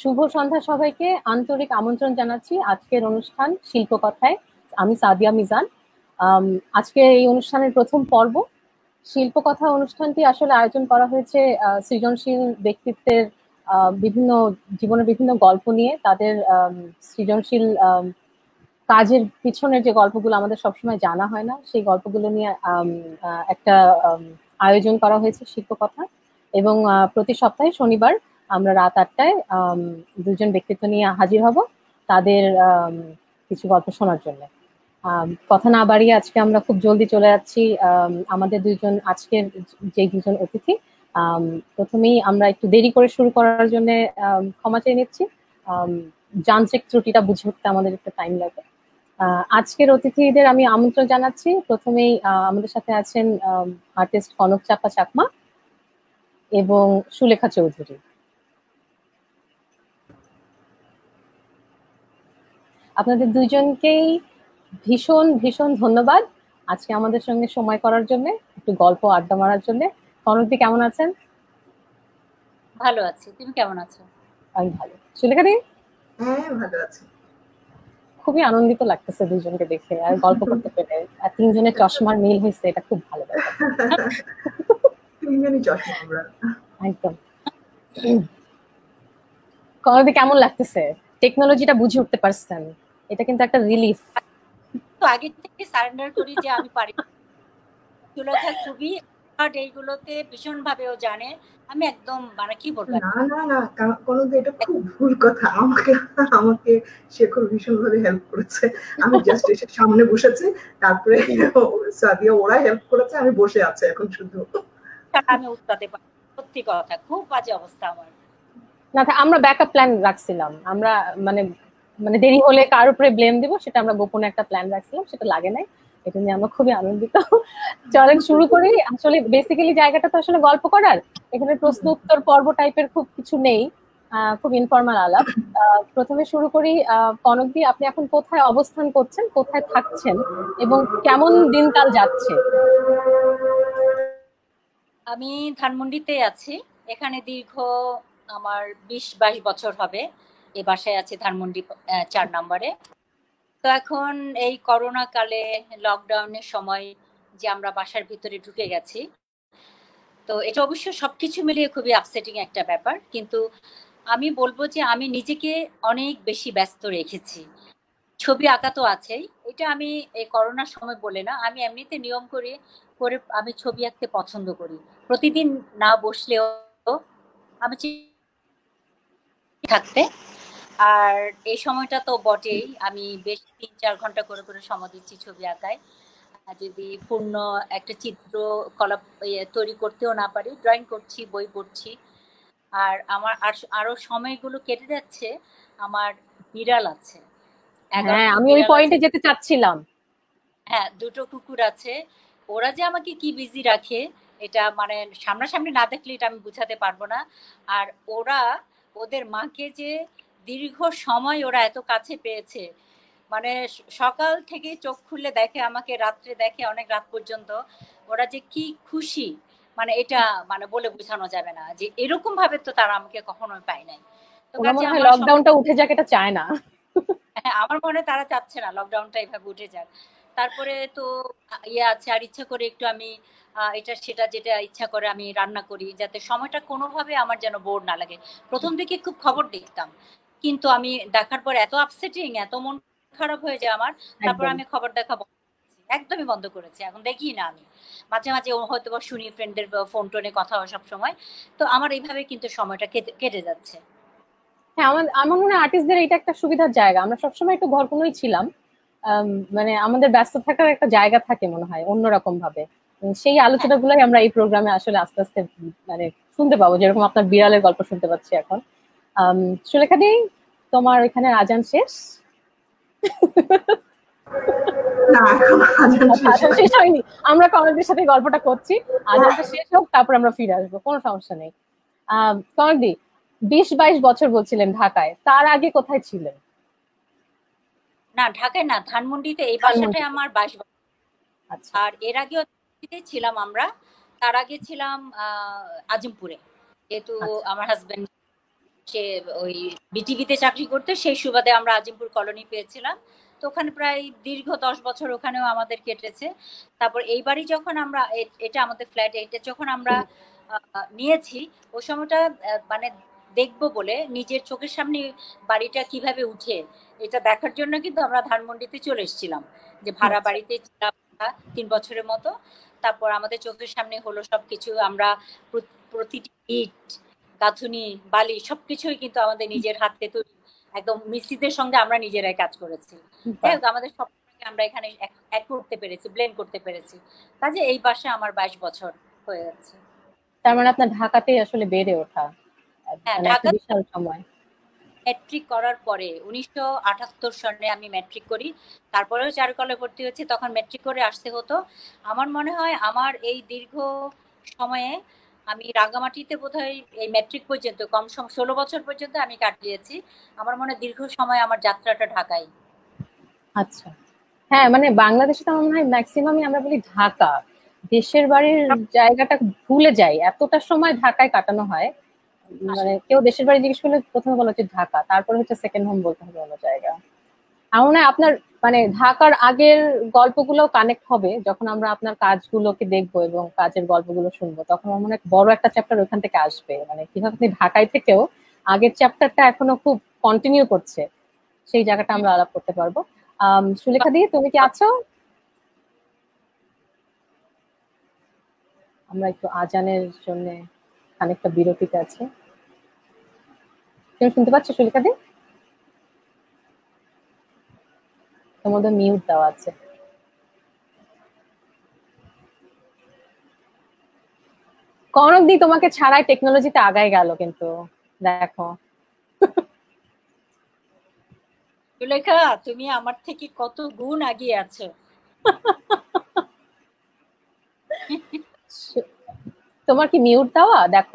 শুভ সন্ধ্যা সবাইকে আন্তরিক আমন্ত্রণ জানাচ্ছি আজকের অনুষ্ঠান শিল্পকথায়। আমি সাদিয়া মিজান। আজকে এই অনুষ্ঠানের প্রথম পর্ব শিল্পকথা অনুষ্ঠানটি আসলে আয়োজন করা হয়েছে সৃজনশীল ব্যক্তিত্বের বিভিন্ন জীবনের বিভিন্ন গল্প নিয়ে তাদের সৃজনশীল কাজের পিছনের যে গল্পগুলো আমাদের সবসময় জানা হয় না সেই গল্পগুলো নিয়ে একটা আয়োজন করা হয়েছে শিল্পকথা। এবং প্রতি সপ্তাহে শনিবার আমরা রাত 8টায় দুজন ব্যক্তিত্ব নিয়ে হাজির হব তাদের কিছু গল্প শোনার জন্য। কথা না বাড়িয়ে আজকে আমরা খুব জলদি চলে যাচ্ছি আমাদের দুইজন আজকের যে দুজন অতিথি। প্রথমেই আমরা একটু দেরি করে শুরু করার জন্য ক্ষমা চেয়ে নিচ্ছি। যান্ত্রিক ত্রুটিটা বুঝে উঠতে আমাদের একটু টাইম লাগে। আজকের অতিথিদের আমি আমন্ত্রণ জানাচ্ছি। প্রথমেই আমাদের সাথে আছেন আর্টিস্ট কনক চাপা চাকমা এবং সুলেখা চৌধুরী। আপনাদের দুইজনকেই ভীষণ ভীষণ ধন্যবাদ আজকে আমাদের সঙ্গে সময় করার জন্য, একটু গল্প আড্ডা মারার জন্য। কনকদি কেমন আছেন? ভালো আছি, তুমি কেমন আছো? আমি ভালো। সুলেখা দি? হ্যাঁ, ভালো আছি। খুবই আনন্দিত লাগতেছে দুইজনকে দেখে আর গল্প করতে পেরে। আর তিনজনের চশমার মিল হয়েছে, এটা খুব ভালো ব্যাপার। তিনজনই চশমা আমরা। একদম। কনকদি কেমন লাগতেছে? টেকনোলজিটা বুঝে উঠতে পারছেন? এটা কিন্তু একটা রিলিফ। তো আগে থেকে সারেন্ডার করি যে আমি পারি। সুলেখা খুবই এইগুলোতে ভীষণ ভাবেও জানে। আমি একদম মানে কি বলবো, না কোনো এটা খুব ভুল কথা। আমাকে সে খুব ভীষণ ভাবে হেল্প করেছে। আমি জাস্ট এসে সামনে বসেছি, তারপরে সাদিয়া ওরা হেল্প করেছে, আমি বসে আছি এখন শুধু। আমি উত্তাতে পারি, সত্যি কথা খুব বাজে অবস্থা আমার। না, আমরা ব্যাকআপ প্ল্যান রাখছিলাম। আমরা মানে দেরি হলে কার উপরে ব্লেম দিব সেটা আমরা গোপনে একটা প্ল্যান রাখছিলাম, সেটা লাগে নাই। এটা নিয়ে আমরা খুবই আনন্দিত। চলেন শুরু করি। আসলে বেসিক্যালি জায়গাটা তো আসলে গল্প করার, এখানে প্রশ্ন উত্তর পর্ব টাইপের খুব কিছু নেই, খুব ইনফর্মাল আলাপ। প্রথমে শুরু করি। কনক দি, আপনি এখন কোথায় অবস্থান করছেন, কোথায় থাকছেন এবং কেমন দিনকাল যাচ্ছে? আমি ধানমন্ডিতে আছি। এখানে দীর্ঘ আমার 20-22 বছর হবে এই বাসায় আছি, ধানমন্ডি 4 নম্বরে। তো এখন এই করোনা কালে লকডাউনের সময় যে আমরা বাসার ভিতরে ঢুকে গেছি, তো এটা অবশ্য সবকিছু মিলিয়ে খুবই আপসেটিং একটা ব্যাপার। কিন্তু আমি বলবো যে আমি নিজেকে অনেক বেশি ব্যস্ত রেখেছি। ছবি আঁকা তো আছেই, এটা আমি এই করোনার সময় বলে না, আমি এমনিতে নিয়ম করে আমি ছবি আঁকতে পছন্দ করি। প্রতিদিন না বসলেও আমি থাকতে। আর এই সময়টা তো বটেই, আমি বেশ 3-4 ঘন্টা করে করে সময় দিচ্ছি ছবি আঁকায়। যদি পূর্ণ একটা চিত্র কলা তৈরি করতেও না পারি, ড্রয়িং করছি, বই পড়ছি। আর আমার আরো সময়গুলো কেটে যাচ্ছে। আমার বিড়াল আছে, হ্যাঁ, আমি ওই পয়েন্টে যেতে চাচ্ছিলাম। হ্যাঁ, 2টো কুকুর আছে। ওরা যে আমাকে কি বিজি রাখে এটা মানে সামনাসামনি না দেখলে এটা আমি বুঝাতে পারবো না। আর ওরা ওদের মাকে যে দীর্ঘ সময় ওরা এত কাছে পেয়েছে, মানে সকাল থেকে চোখ খুললে দেখে আমাকে, রাত্রে দেখে অনেক রাত পর্যন্ত। ওরা যে কি খুশি, মানে এটা মানে বলে বোঝানো যাবে না যে এরকম ভাবে তো তারা আমাকে কখনো পায় নাই। তো ওরা মনে হয় লকডাউনটা উঠে যাক এটা চায় না। হ্যাঁ, আমার মনে তারা চাচ্ছে না লকডাউনটা এভাবে উঠে যাক। তারপরে তো আছে, আর ইচ্ছা করে একটু আমি এটা সেটা যেটা ইচ্ছা করে আমি রান্না করি, যাতে সময়টা কোনোভাবে আমার যেন বোর না লাগে। প্রথম দিকে খুব খবর দেখতাম, কিন্তু আমি দেখার পর এত আপসেটিং, এত মন খারাপ হয়ে যায় আমার, তারপর আমি খবর দেখা একদমই বন্ধ করেছি। এখন দেখি না আমি, মাঝে মাঝে হয়তো বা শুনি ফ্রেন্ডদের ফোন টোনে কথা হয় সব সময়। তো আমার এইভাবে কিন্তু সময়টা কেটে যাচ্ছে। হ্যাঁ, আমার মনে হয় আর্টিস্টদের এটা একটা সুবিধার জায়গা। আমরা সবসময় একটু ঘরকুনোই ছিলাম, মানে আমাদের ব্যস্ত থাকার একটা জায়গা থাকে মনে হয় অন্যরকম ভাবে। সেই আলোচনাগুলোই আমরা এই প্রোগ্রামে আসলে আস্তে আস্তে মানে শুনতে পাবো, যেরকম আপনার বিড়ালের গল্প শুনতে পাচ্ছি এখন। সুলেখা দি, তোমার এখানে আজান শেষ? আজান শেষ হয়নি, আমরা কনকদের সাথে গল্পটা করছি। আজানটা শেষ হোক, তারপর আমরা ফিরে আসবো, কোনো সমস্যা নেই। কনক দি, 20-22 বছর বলছিলেন ঢাকায়, তার আগে কোথায় ছিলেন? না, ঢাকায় না, ধানমন্ডিতে। এই বাসাটাই আমার 22 বছর। আচ্ছা। আর এর আগেও ছিলাম আমরা, তার আগে ছিলাম আজিমপুরে, যেহেতু আমার হাজবেন্ড সে ওই বিটিভিতে চাকরি করতে, সেই সুবাদে আমরা আজিমপুর কলোনি পেয়েছিলাম। তো ওখানে প্রায় দীর্ঘ 10 বছর ওখানেও আমাদের কেটেছে। তারপর এইবারই যখন আমরা এটা আমাদের ফ্ল্যাট, এটা যখন আমরা নিয়েছি, ওই সময়টা মানে দেখবো বলে নিজের চোখের সামনে বাড়িটা কিভাবে উঠে এটা দেখার জন্য কিন্তু আমরা ধানমন্ডিতে চলে এসেছিলাম, যে ভাড়া বাড়িতে ছিলাম 3 বছরের মতো। তারপর আমাদের চোখের সামনে হলো সবকিছু, আমরা প্রতিটি ইট, গাঁথুনি, বালি সবকিছুই কিন্তু আমাদের নিজের হাতে তৈরি, একদম মিস্ত্রিদের সঙ্গে আমরা নিজেরাই কাজ করেছি। যাই হোক, আমাদের সবটাকে আমরা এখানে এক করতে পেরেছি, ব্লেন্ড করতে পেরেছি। কাজে এই বাসায় আমার 22 বছর হয়ে যাচ্ছে। তার মানে আপনার ঢাকাতেই আসলে বেড়ে ওঠা, হ্যাঁ, মানে একটা বিশাল সময়। ম্যাট্রিক করার পরে 1978 সালে আমি ম্যাট্রিক করি, তারপরেও চারুকলায় ভর্তি হয়েছি। তখন ম্যাট্রিক করে আসতে হতো। আমার মনে হয় আমার এই দীর্ঘ সময়ে আমি রাঙ্গামাটিতে বোধহয় এই ম্যাট্রিক পর্যন্ত কম 16 বছর পর্যন্ত আমি কাটিয়েছি। আমার মনে দীর্ঘ সময় আমার যাত্রাটা ঢাকায়। আচ্ছা, হ্যাঁ, মানে বাংলাদেশে তো আমার মনে হয় ম্যাক্সিমামই আমরা বলি ঢাকা, দেশের বাড়ির জায়গাটা ভুলে যাই, এতটা সময় ঢাকায় কাটানো হয়। মানে কেউ দেশের বাড়ি জিজ্ঞেস করলে প্রথমে বলা হচ্ছে ঢাকা, তারপরে হচ্ছে সেকেন্ড হোম বলতে হবে অন্য জায়গা। আমার মনে হয় আপনার মানে ঢাকার আগের গল্পগুলো কানেক্ট হবে যখন আমরা আপনার কাজগুলোকে দেখবো এবং কাজের গল্পগুলো শুনবো, তখন আমার মনে হয় বড় একটা চ্যাপ্টার ওখান থেকে আসবে, মানে কিভাবে আপনি ঢাকায় থেকেও আগের চ্যাপ্টারটা এখনো খুব কন্টিনিউ করছে, সেই জায়গাটা আমরা আলাপ করতে পারবো। সুলেখা দি, তুমি কি আছো? আমরা একটু আজানের জন্য খানিকটা বিরতিতে আছি। তুমি শুনতে পাচ্ছ সুলেখা দি? তোমাদের মিউট দেওয়া আছে। কনক দি তোমাকে ছাড়াই টেকনোলজিতে আগায় গেল, কিন্তু দেখো। সুলেখা, তুমি আমার থেকে কত গুণ এগিয়ে আছো। তোমার কি মিউট দেওয়া? দেখো,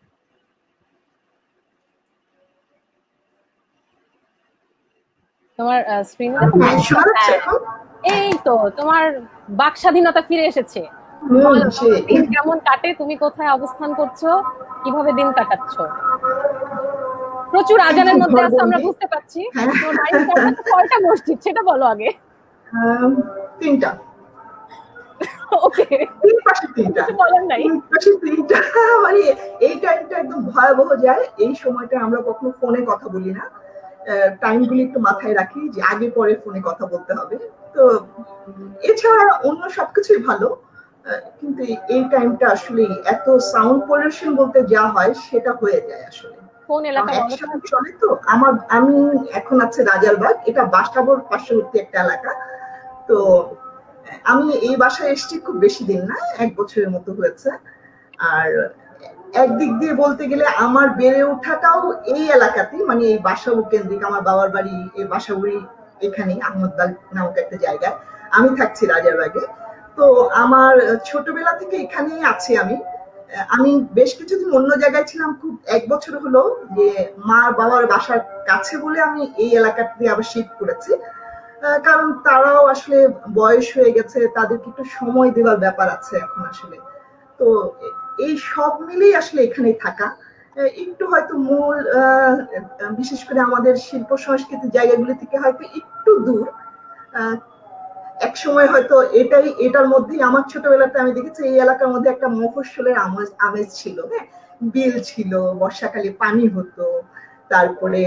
তোমার স্ক্রিনে দেখো। এই তো তোমার বাক স্বাধীনতা ফিরে এসেছে। দিন কেমন কাটে, তুমি কোথায় অবস্থান করছো, কিভাবে দিন কাটাচ্ছো? প্রচুর আজানের মধ্যে আছে আমরা বুঝতে পারছি। কয়টা মসজিদ সেটা বলো আগে। 3টা। ওকে, বলেন নাই। মানে এই টাইমটা একদম ভয়াবহ যায়। এই সময়টা আমরা কখনো ফোনে কথা বলি না, টাইমগুলি একটু মাথায় রাখি যে আগে পরে ফোনে কথা বলতে হবে। তো এছাড়া অন্য সবকিছুই ভালো, কিন্তু এই টাইমটা আসলে এত সাউন্ড পলিউশন বলতে যা হয় সেটা হয়ে যায় আসলে। কোন এলাকা চলে তো আমি এখন আছে রাজারবাগ, এটা বাসাবোর পার্শ্ববর্তী একটা এলাকা। তো আমি এই বাসায় এসেছি খুব বেশি দিন না, 1 বছরের মতো হয়েছে। আর একদিক দিয়ে বলতে গেলে আমার বেড়ে ওঠাটাও এই এলাকাতেই, মানে এই বাসাবো কেন্দ্রিক। আমার বাবার বাড়ি এই বাসাবুড়ি এখানে আহমদবাগ নামক একটা জায়গায়, আমি থাকছি রাজারবাগে। তো আমার ছোটবেলা থেকে এখানেই আছি আমি বেশ কিছুদিন অন্য জায়গায় ছিলাম, খুব 1 বছর হলো যে মা বাবার বাসার কাছে বলে আমি এই এলাকাতে আবার শিফট করেছি। কারণ তারাও আসলে বয়স হয়ে গেছে, তাদেরকে একটু সময় দেওয়ার ব্যাপার আছে এখন আসলে। তো এই সব মিলেই আসলে এখানে থাকা একটু হয়তো মূল, বিশেষ করে আমাদের শিল্প সংস্কৃতির জায়গাগুলি থেকে হয়তো একটু দূর। এক সময় হয়তো এটার মধ্যেই আমার ছোটবেলাতে আমি দেখেছি এই এলাকার মধ্যে একটা মফস্বলের আমেজ ছিল। হ্যাঁ, বিল ছিল, বর্ষাকালে পানি হতো, তারপরে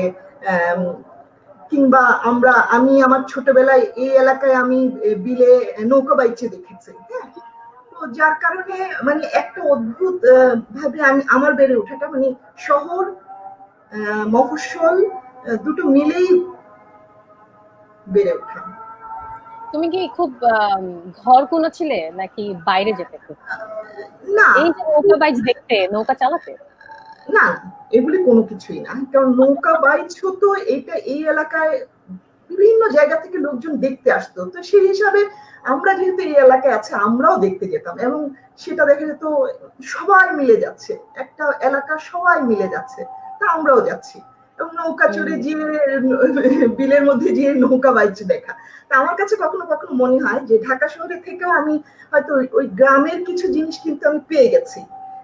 কিংবা আমি আমার ছোটবেলায় এই এলাকায় আমি বিলে নৌকা বাইচে দেখেছি। হ্যাঁ, তো যার কারণে মানে একটা অদ্ভুত ভাবে আমার বেড়ে ওঠাটা, মানে শহর মফস্বল দুটো মিলেই বেড়ে ওঠা। তুমি কি খুব ঘর কোনো ছিলে নাকি বাইরে যেতে? না, এই যে নৌকা বাইচ দেখতে, নৌকা চালাতে? না, এগুলি কোনো কিছুই না। কারণ নৌকা বাইচ হতো এটা এই এলাকায় বিভিন্ন জায়গা থেকে লোকজন দেখতে আসতো। তো সেই হিসাবে আমরা যেহেতু এই এলাকায় আছে, আমরাও দেখতে যেতাম, এবং সেটা দেখা যেত সবাই মিলে যাচ্ছে, একটা এলাকা সবাই মিলে যাচ্ছে, তা আমরাও যাচ্ছি। এবং নৌকা চড়ে গিয়ে বিলের মধ্যে গিয়ে নৌকা বাইচ দেখা। তা আমার কাছে কখনো কখনো মনে হয় যে ঢাকা শহরে থেকেও আমি হয়তো ওই গ্রামের কিছু জিনিস কিন্তু আমি পেয়ে গেছি,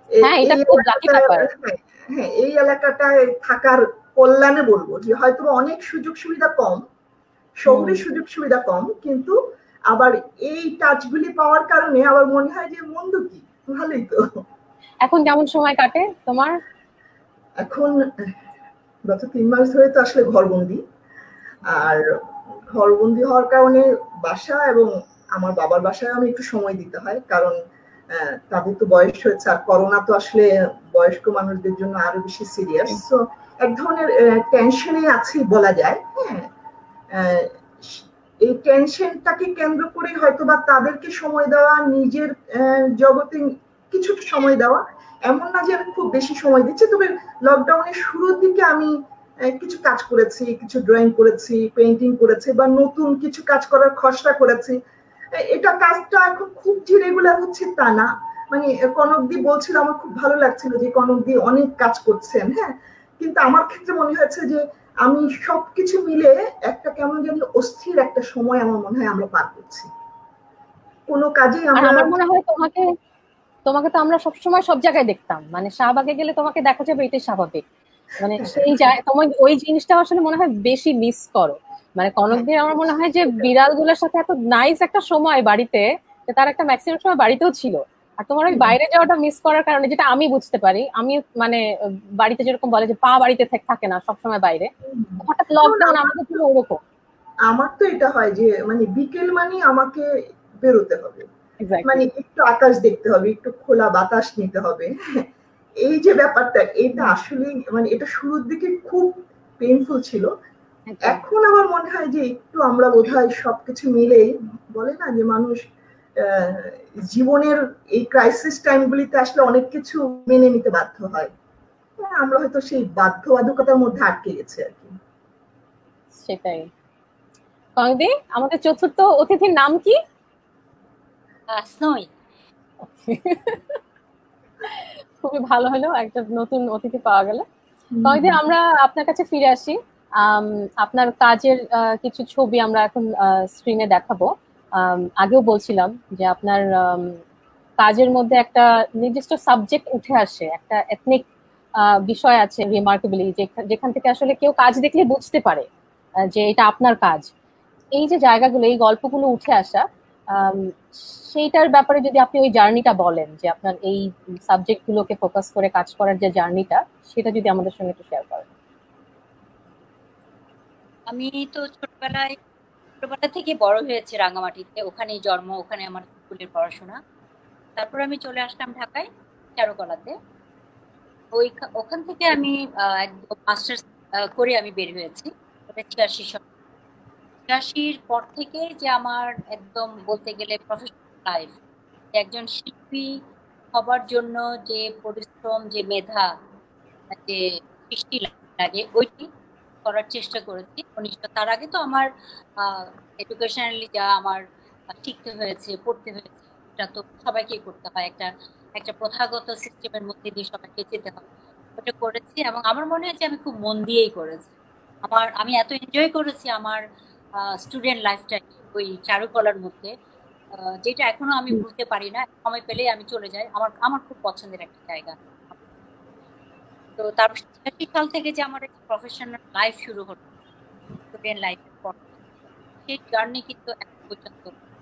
হ্যাঁ, এটা এই খুব লাকি ব্যাপার। হ্যাঁ, হ্যাঁ, এই এলাকাটায় থাকার কল্যাণে বলবো যে হয়তো অনেক সুযোগ সুবিধা কম, শহরে সুযোগ সুবিধা কম, কিন্তু আবার এই টাচগুলি পাওয়ার কারণে আবার মনে হয় যে মন্দ কি, ভালোই তো। এখন কেমন সময় কাটে তোমার? এখন গত 3 মাস ধরে তো আসলে ঘরবন্দি, আর ঘরবন্দি হওয়ার কারণে বাসা এবং আমার বাবার বাসায় আমি একটু সময় দিতে হয়, কারণ তাদের তো বয়স হয়েছে, আর করোনা তো আসলে বয়স্ক মানুষদের জন্য আরো বেশি সিরিয়াস। তো এক ধরনের টেনশনে আছি বলা যায়। হ্যাঁ, এই টেনশনটাকে কেন্দ্র করে হয়তো বা তাদেরকে সময় দেওয়া, নিজের জগতে কিছুটা সময় দেওয়া, এমন না যে আমি খুব বেশি সময় দিচ্ছি। তবে লকডাউনের শুরুর দিকে আমি কিছু কাজ করেছি, কিছু ড্রয়িং করেছি, পেইন্টিং করেছি, বা নতুন কিছু কাজ করার খসড়া করেছি। এটা কাজটা এখন খুব যে রেগুলার হচ্ছে তা না। মানে কনকদি বলছিল, আমার খুব ভালো লাগছিল যে কনকদি অনেক কাজ করছেন। হ্যাঁ, কিন্তু আমার ক্ষেত্রে মনে হয়েছে যে আমি সবকিছু মিলে একটা কেমন যেন অস্থির একটা সময় আমার মনে হয় আমরা পার করছি। কোনো কাজেই আমরা, আমার মনে হয় তোমাকে তোমাকে তো আমরা সবসময় সব জায়গায় দেখতাম, মানে শাহবাগে গেলে তোমাকে দেখা যাবে, এটাই স্বাভাবিক। মানে সেই তোমার ওই জিনিসটা আসলে মনে হয় বেশি মিস করো। মানে কনকদের আমার মনে হয় যে বিড়ালগুলোর সাথে এত নাইস একটা সময় বাড়িতে, যে তার একটা ম্যাক্সিমাম সময় বাড়িতেও ছিল। আর তোমার ওই বাইরে যাওয়াটা মিস করার কারণে, যেটা আমি বুঝতে পারি, আমি মানে বাড়িতে যেরকম বলে যে পা বাড়িতে থাকে না, সবসময় বাইরে, হঠাৎ লকডাউন আমাদের জন্য ওরকম। আমার তো এটা হয় যে মানে বিকেল মানে আমাকে বেরোতে হবে, মানে এক্স্যাক্টলি। একটু আকাশ দেখতে হবে, একটু খোলা বাতাস নিতে হবে। এই যে ব্যাপারটা, এটা আসলে মানে এটা শুরুর দিকে খুব পেইনফুল ছিল। এখন আমার মনে হয় যে একটু আমরা বোধহয় সবকিছু মিলেই, বলে না যে মানুষ জীবনের এই ক্রাইসিস টাইমগুলিতে আসলে অনেক কিছু মেনে নিতে বাধ্য হয়। আমরা হয়তো সেই বাধ্যবাধকতার মধ্যে আটকে গেছি আর কি। সেটাই। কনকদি, আমাদের চতুর্থ অতিথির নাম কি? স্নোই। খুবই ভালো হলো, একটা নতুন অতিথি পাওয়া গেল। কয়েকদিন আমরা আপনার কাছে ফিরে আসি। আপনার কাজের কিছু ছবি আমরা এখন স্ক্রিনে দেখাবো। আগেও বলছিলাম যে আপনার কাজের মধ্যে একটা নির্দিষ্ট সাবজেক্ট উঠে আসে, একটা এথনিক বিষয় আছে রিমার্কেবলি, যেখান থেকে আসলে কেউ কাজ দেখলে বুঝতে পারে যে এটা আপনার কাজ। এই যে জায়গাগুলো, এই গল্পগুলো উঠে আসা, সেইটার ব্যাপারে যদি আপনি ওই জার্নিটা বলেন, যে আপনার এই সাবজেক্ট গুলোকে ফোকাস করে কাজ করার যে জার্নিটা, সেটা যদি আমাদের সঙ্গে একটু শেয়ার করেন। আমি তো ছোটবেলা থেকে বড় হয়েছে রাঙামাটিতে, ওখানেই জন্ম, ওখানে আমার স্কুলের পড়াশোনা। তারপর আমি চলে আসলাম ঢাকায়, চারুকলাতে। ওখান থেকে আমি একদম মাস্টার্স করে আমি বের হয়েছি 86 সালে। 86-র পর থেকে যে আমার একদম বলতে গেলে প্রফেশনাল লাইফ, একজন শিল্পী হবার জন্য যে পরিশ্রম, যে মেধা, যে সৃষ্টি লাগে, ওইটি করার চেষ্টা করেছি। তার আগে তো আমার এডুকেশনালি যা আমার শিখতে হয়েছে, পড়তে হয়েছে, এটা তো সবাইকেই করতে হয়, একটা একটা প্রথাগত সিস্টেমের মধ্যে দিয়ে সবাইকে যেতে হয়। ওটা করেছি এবং আমার মনে হয় যে আমি খুব মন দিয়েই করেছি। আমি এত এনজয় করেছি আমার স্টুডেন্ট লাইফটা ওই চারুকলার মধ্যে, যেটা এখনো আমি ভুলতে পারি না। সময় পেলেই আমি চলে যাই, আমার আমার খুব পছন্দের একটা জায়গা। তো তারপর 86 সাল থেকে যে আমার প্রফেশনাল লাইফ শুরু হলো, স্টুডেন্ট লাইফের পর, সেই জার্নি কিন্তু এখন পর্যন্ত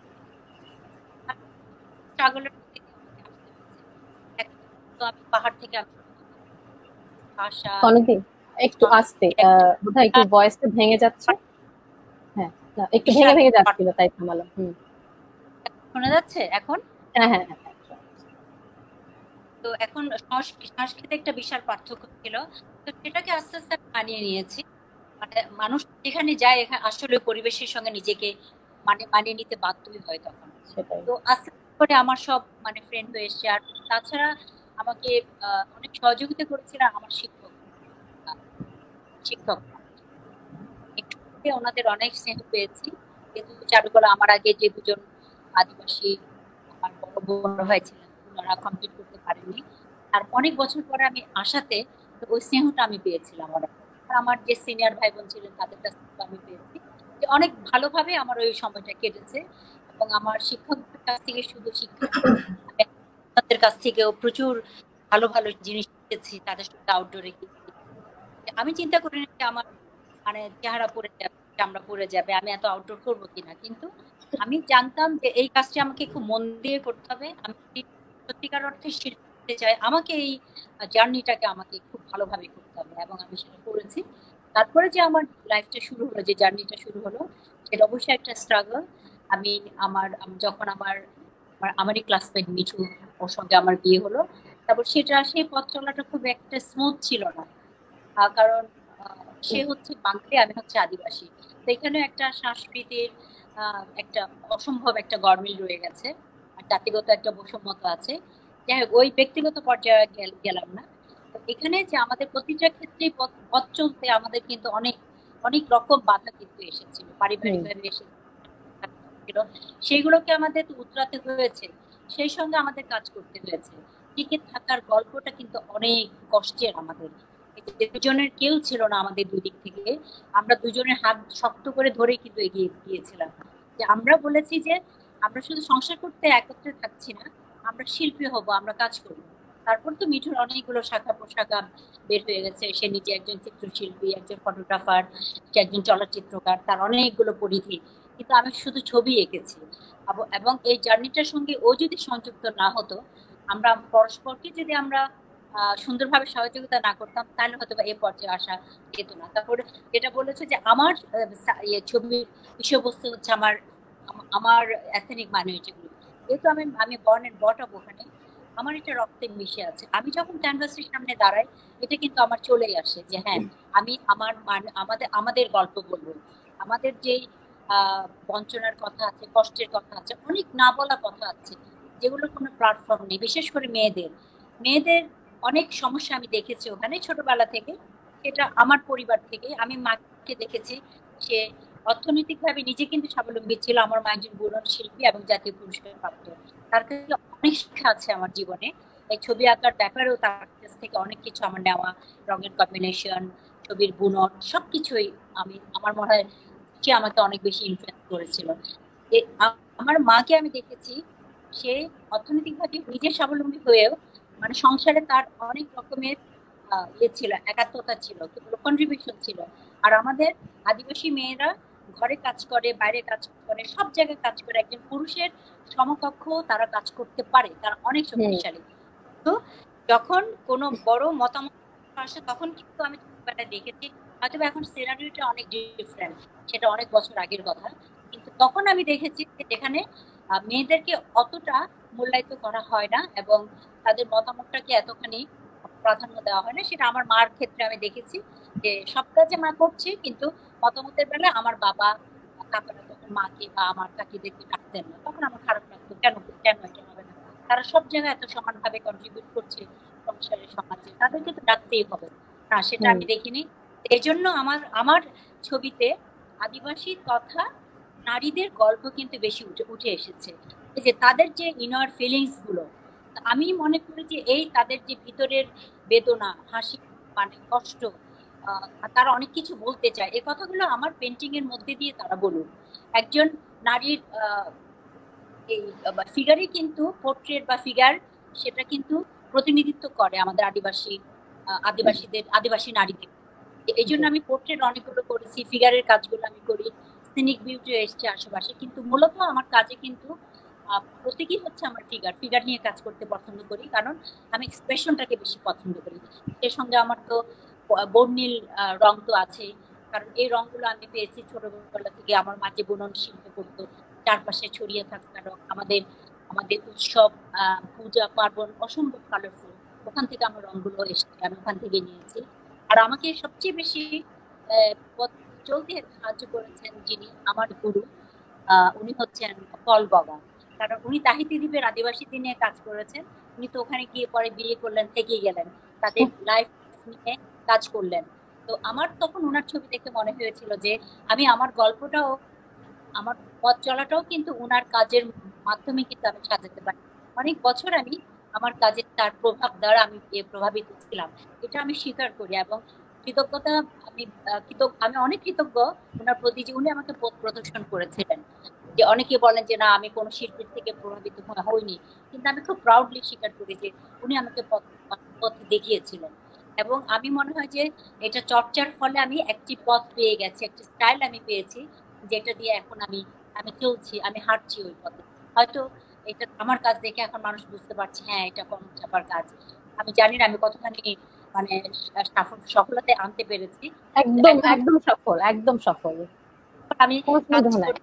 স্ট্রাগলের মধ্যে দিয়ে আমাকে আসতে হয়েছে। এখন তো আমি পাহাড় থেকে আমি ভাষা, কনকদি, একটু আস্তে, বোধহয় একটু ভয়েসটা ভেঙে যাচ্ছে। হ্যাঁ, না, একটু ভেঙে ভেঙে যাচ্ছিল, তাই থামালাম। শোনা যাচ্ছে এখন? হ্যাঁ হ্যাঁ হ্যাঁ। তো এখন সংস্কৃতি একটা বিশাল পার্থক্য ছিল, তো সেটাকে আস্তে আস্তে মানিয়ে নিয়েছি। মানে মানুষ যেখানে যায়, এখানে আসলে পরিবেশের সঙ্গে নিজেকে মানিয়ে নিতে বাধ্যই হয় তখন। তো আস্তে করে আমার সব মানে ফ্রেন্ড হয়ে এসছে। আর তাছাড়া আমাকে অনেক সহযোগিতা করেছিলেন আমার শিক্ষক ওনাদের অনেক স্নেহ পেয়েছি। কিন্তু চারুকলা আমার আগে যে দুজন আদিবাসী আমার বড় বোন হয়েছিলেন, ওনারা কমপ্লিট করতে পারেননি। আর অনেক বছর পরে আমি আসাতে ওই স্নেহটা আমি পেয়েছিলাম অনেক। আর আমার যে সিনিয়র ভাই বোন ছিলেন তাদের কাছ থেকে আমি পেয়েছি যে অনেক ভালোভাবে আমার ওই সময়টা কেটেছে। এবং আমার শিক্ষকদের কাছ থেকে শুধু শিক্ষা, তাদের কাছ থেকেও প্রচুর ভালো ভালো জিনিস শিখেছি, তাদের সাথে আউটডোরে গিয়েছি। আমি চিন্তা করিনি যে আমার মানে চেহারা পড়ে যাবে, চামড়া পড়ে যাবে, আমি এত আউটডোর করবো কিনা, কিন্তু আমি জানতাম যে এই কাজটি আমাকে খুব মন দিয়ে করতে হবে। আমি যদি সত্যিকার অর্থে শিল্পী হতে চাই, আমাকে এই জার্নিটাকে আমাকে খুব ভালোভাবে করতে হবে, এবং আমি সেটা করেছি। তারপরে যে আমার লাইফটা শুরু হলো, যে জার্নিটা শুরু হলো, সেটা অবশ্যই একটা স্ট্রাগল। আমি যখন আমারই ক্লাসমেট মিঠু, ওর সঙ্গে আমার বিয়ে হলো, তারপর সেই পথ চলাটা খুব একটা স্মুথ ছিল না। কারণ সে হচ্ছে বাঙালি, আমি হচ্ছে আদিবাসী। তো এখানে একটা সংস্কৃতির একটা অসম্ভব একটা গরমিল রয়ে গেছে, আর জাতিগত একটা বৈষম্যতা আছে। যাই হোক, ওই ব্যক্তিগত পর্যায়ে গেলাম না। তো এখানে যে আমাদের প্রতিটা ক্ষেত্রে পথ চলতে আমাদের কিন্তু অনেক অনেক রকম বাধা কিন্তু এসেছিল, পারিবারিক ভাবে এসেছিল, সেইগুলোকে আমাদের উতরাতে হয়েছে, সেই সঙ্গে আমাদের কাজ করতে হয়েছে। টিকে থাকার গল্পটা কিন্তু অনেক কষ্টের আমাদের। দুজনের কেউ ছিল না আমাদের দুদিক থেকে, আমরা দুজনের হাত শক্ত করে ধরে কিন্তু এগিয়ে গিয়েছিলাম। যে আমরা বলেছি যে আমরা শুধু সংসার করতে একত্রে থাকছি না, আমরা শিল্পী হব, আমরা কাজ করব। তারপর তো মিঠুর অনেকগুলো শাখা প্রশাখা বের হয়ে গেছে। সে নিজে একজন চিত্রশিল্পী, একজন ফটোগ্রাফার, সে একজন চলচ্চিত্রকার, তার অনেকগুলো পরিধি। কিন্তু আমি শুধু ছবি এঁকেছি, এবং এই জার্নিটার সঙ্গে ও যদি সংযুক্ত না হতো, আমরা পরস্পরকে যদি আমরা সুন্দরভাবে সহযোগিতা না করতাম, তাহলে হয়তো এই পর্যায়ে আসা যেত না। তারপরে যেটা বলেছে যে আমার ছবির বিষয়বস্তু হচ্ছে আমার আমার এথনিক মাইনরিটি গ্রুপ, যেহেতু আমি বর্ন এন্ড বট অফ ওখানে, আমার এটা রক্তে মিশে আছে। আমি যখন ক্যানভাসের সামনে দাঁড়াই, এটা কিন্তু আমার চলেই আসে যে হ্যাঁ, আমি আমাদের আমাদের গল্প বলবো। আমাদের যে বঞ্চনার কথা আছে, কষ্টের কথা আছে, অনেক না বলা কথা আছে, যেগুলোর কোনো প্ল্যাটফর্ম নেই। বিশেষ করে মেয়েদের মেয়েদের অনেক সমস্যা আমি দেখেছি ওখানে ছোটবেলা থেকে। এটা আমার পরিবার থেকে আমি মাকে দেখেছি, সে অর্থনৈতিকভাবে নিজে কিন্তু স্বাবলম্বী ছিল। আমার মা একজন বুনন শিল্পী এবং জাতীয় পুরস্কার প্রাপ্ত। তার কাছে অনেক শিক্ষা আছে আমার জীবনে। এই ছবি আঁকার ব্যাপারেও তার কাছ থেকে অনেক কিছু আমার নেওয়া, রঙের কম্বিনেশন, ছবির বুনন, সবকিছুই আমার মনে হয় সে আমাকে অনেক বেশি ইনফ্লুয়েন্স করেছিল। আমার মাকে আমি দেখেছি, সে অর্থনৈতিকভাবে নিজে স্বাবলম্বী হয়েও মানে সংসারে তার অনেক রকমের ইয়ে ছিল, একাত্মতা ছিল, কন্ট্রিবিউশন ছিল। আর আমাদের আদিবাসী মেয়েরা ঘরে কাজ করে, বাইরে কাজ করে, সব জায়গায় কাজ করে, একজন পুরুষের সমকক্ষ তারা কাজ করতে পারে, তারা অনেক শক্তিশালী। তো যখন কোনো বড় মতামত আসে, তখন কিন্তু আমি ছোটবেলায় দেখেছি, হয়তো এখন সিনারিওটা অনেক ডিফারেন্ট, সেটা অনেক বছর আগের কথা, কিন্তু তখন আমি দেখেছি যেখানে মেয়েদেরকে অতটা মূল্যায়িত করা হয় না, এবং তাদের মতামতটাকে এতখানি প্রাধান্য দেওয়া হয় না। সেটা আমার মার ক্ষেত্রে আমি দেখেছি, যে সব কাজে মা করছে, কিন্তু মতামতের বেলা আমার বাবা কাকারা তখন মাকে বা আমার কাকিদেরকে ডাকতেন না। তখন আমার খারাপ লাগতো, কেন কেন এটা হবে না, তারা সব জায়গায় এত সমানভাবে কন্ট্রিবিউট করছে সংসারে, সমাজে, তাদেরকে তো ডাকতেই হবে না। সেটা আমি দেখিনি। এই জন্য আমার আমার ছবিতে আদিবাসী তথা নারীদের গল্প কিন্তু বেশি উঠে এসেছে। এই যে তাদের যে ইনার ফিলিংস গুলো, আমি মনে করি যে এই তাদের যে ভিতরের বেদনা, হাসি, মানে কষ্ট, তারা অনেক কিছু বলতে চায়, এই কথাগুলো আমার পেন্টিং এর মধ্যে দিয়ে তারা বলুন। একজন নারীর এই ফিগারই কিন্তু পোর্ট্রেট বা ফিগার, সেটা কিন্তু প্রতিনিধিত্ব করে আমাদের আদিবাসী নারীকে। এই জন্য আমি পোর্ট্রেট অনেকগুলো করেছি, ফিগারের কাজগুলো আমি করি, সিনিক বিউটি এসছে আশেপাশে, কিন্তু মূলত আমার কাজে কিন্তু প্রতীকই হচ্ছে আমার ফিগার নিয়ে কাজ করতে পছন্দ করি, কারণ আমি এক্সপ্রেশনটাকে বেশি পছন্দ করি। এর সঙ্গে আমার তো বর্ণিল রং তো আছে, কারণ এই রংগুলো আমি পেয়েছি ছোটবেলা থেকে। আমার মা যে বুনন শিল্প করতো, চারপাশে ছড়িয়ে থাকা রং, আমাদের আমাদের উৎসব, পূজা পার্বণ অসম্ভব কালারফুল, ওখান থেকে আমার রংগুলো এসছে, আমি ওখান থেকে নিয়েছি। আর আমাকে সবচেয়ে বেশি পথ চলতে সাহায্য করেছেন যিনি, আমার গুরু, উনি হচ্ছেন পল বগা। কারণ উনি তাহিতি দ্বীপের আদিবাসীদের নিয়ে কাজ করেছেন। উনি তো ওখানে গিয়ে পরে বিয়ে করলেন, থেকে গেলেন, তাদের লাইফ নিয়ে কাজ করলেন। তো আমার তখন ওনার ছবি দেখে মনে হয়েছিল যে আমি আমার গল্পটাও, আমার পথ চলাটাও কিন্তু ওনার কাজের মাধ্যমে কিন্তু আমি সাজাতে পারি। অনেক বছর আমি আমার কাজে তার প্রভাব দ্বারা আমি প্রভাবিত ছিলাম, এটা আমি স্বীকার করি। এবং কৃতজ্ঞতা, আমি অনেক কৃতজ্ঞ ওনার প্রতি যে উনি আমাকে পথ প্রদর্শন করেছিলেন। যে অনেকে বলেন যে না আমি কোনো শিল্পীর থেকে প্রভাবিত হইনি, কিন্তু আমি খুব প্রাউডলি স্বীকার করি যে উনি আমাকে পথ দেখিয়েছিলেন। এবং আমি মনে হয় যে এটা চর্চার ফলে আমি একটি পথ পেয়ে গেছি, একটি স্টাইল আমি পেয়েছি, যেটা দিয়ে এখন আমি আমি চলছি, আমি হাঁটছি ওই পথে। হয়তো এটা আমার কাজ দেখে এখন মানুষ বুঝতে পারছে হ্যাঁ এটা কনক চাপার কাজ। আমি জানি না আমি কতখানি মানে সফলতা আনতে পেরেছি। একদম একদম সফল, একদম সফল, আমি কোনো সন্দেহ নাই।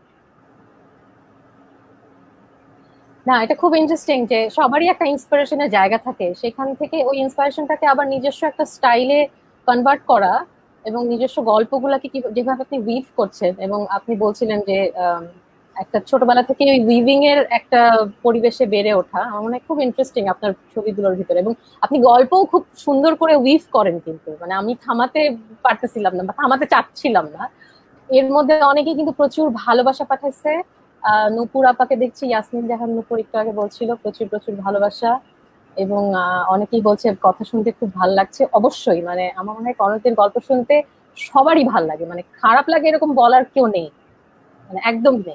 না, এটা খুব ইন্টারেস্টিং যে সবারই একটা ইন্সপিরেশনের জায়গা থাকে, সেখান থেকে ওই ইন্সপিরেশনটাকে আবার নিজস্ব একটা স্টাইলে কনভার্ট করা, এবং নিজস্ব গল্পগুলাকে যেভাবে আপনি উইভ করছেন, এবং আপনি বলছিলেন যে একটা ছোটবেলা থেকে ওই উইভিং এর একটা পরিবেশে বেড়ে ওঠা, আমার মনে হয় খুব ইন্টারেস্টিং আপনার ছবিগুলোর ভিতরে। এবং আপনি গল্পও খুব সুন্দর করে উইভ করেন, কিন্তু মানে আমি থামাতে পারতেছিলাম না বা থামাতে চাচ্ছিলাম না। এর মধ্যে অনেকে কিন্তু প্রচুর ভালোবাসা পাঠাইছে। নূপুর আপাকে দেখছি, ইয়াসমিন জাহান নূপুর একটু আগে বলছিল প্রচুর প্রচুর ভালোবাসা, এবং অনেকেই বলছে কথা শুনতে খুব ভালো লাগছে। অবশ্যই মানে আমার মনে হয় কনকের গল্প শুনতে সবারই ভালো লাগে, মানে খারাপ লাগে এরকম বলার কেউ নেই, মানে একদম নেই।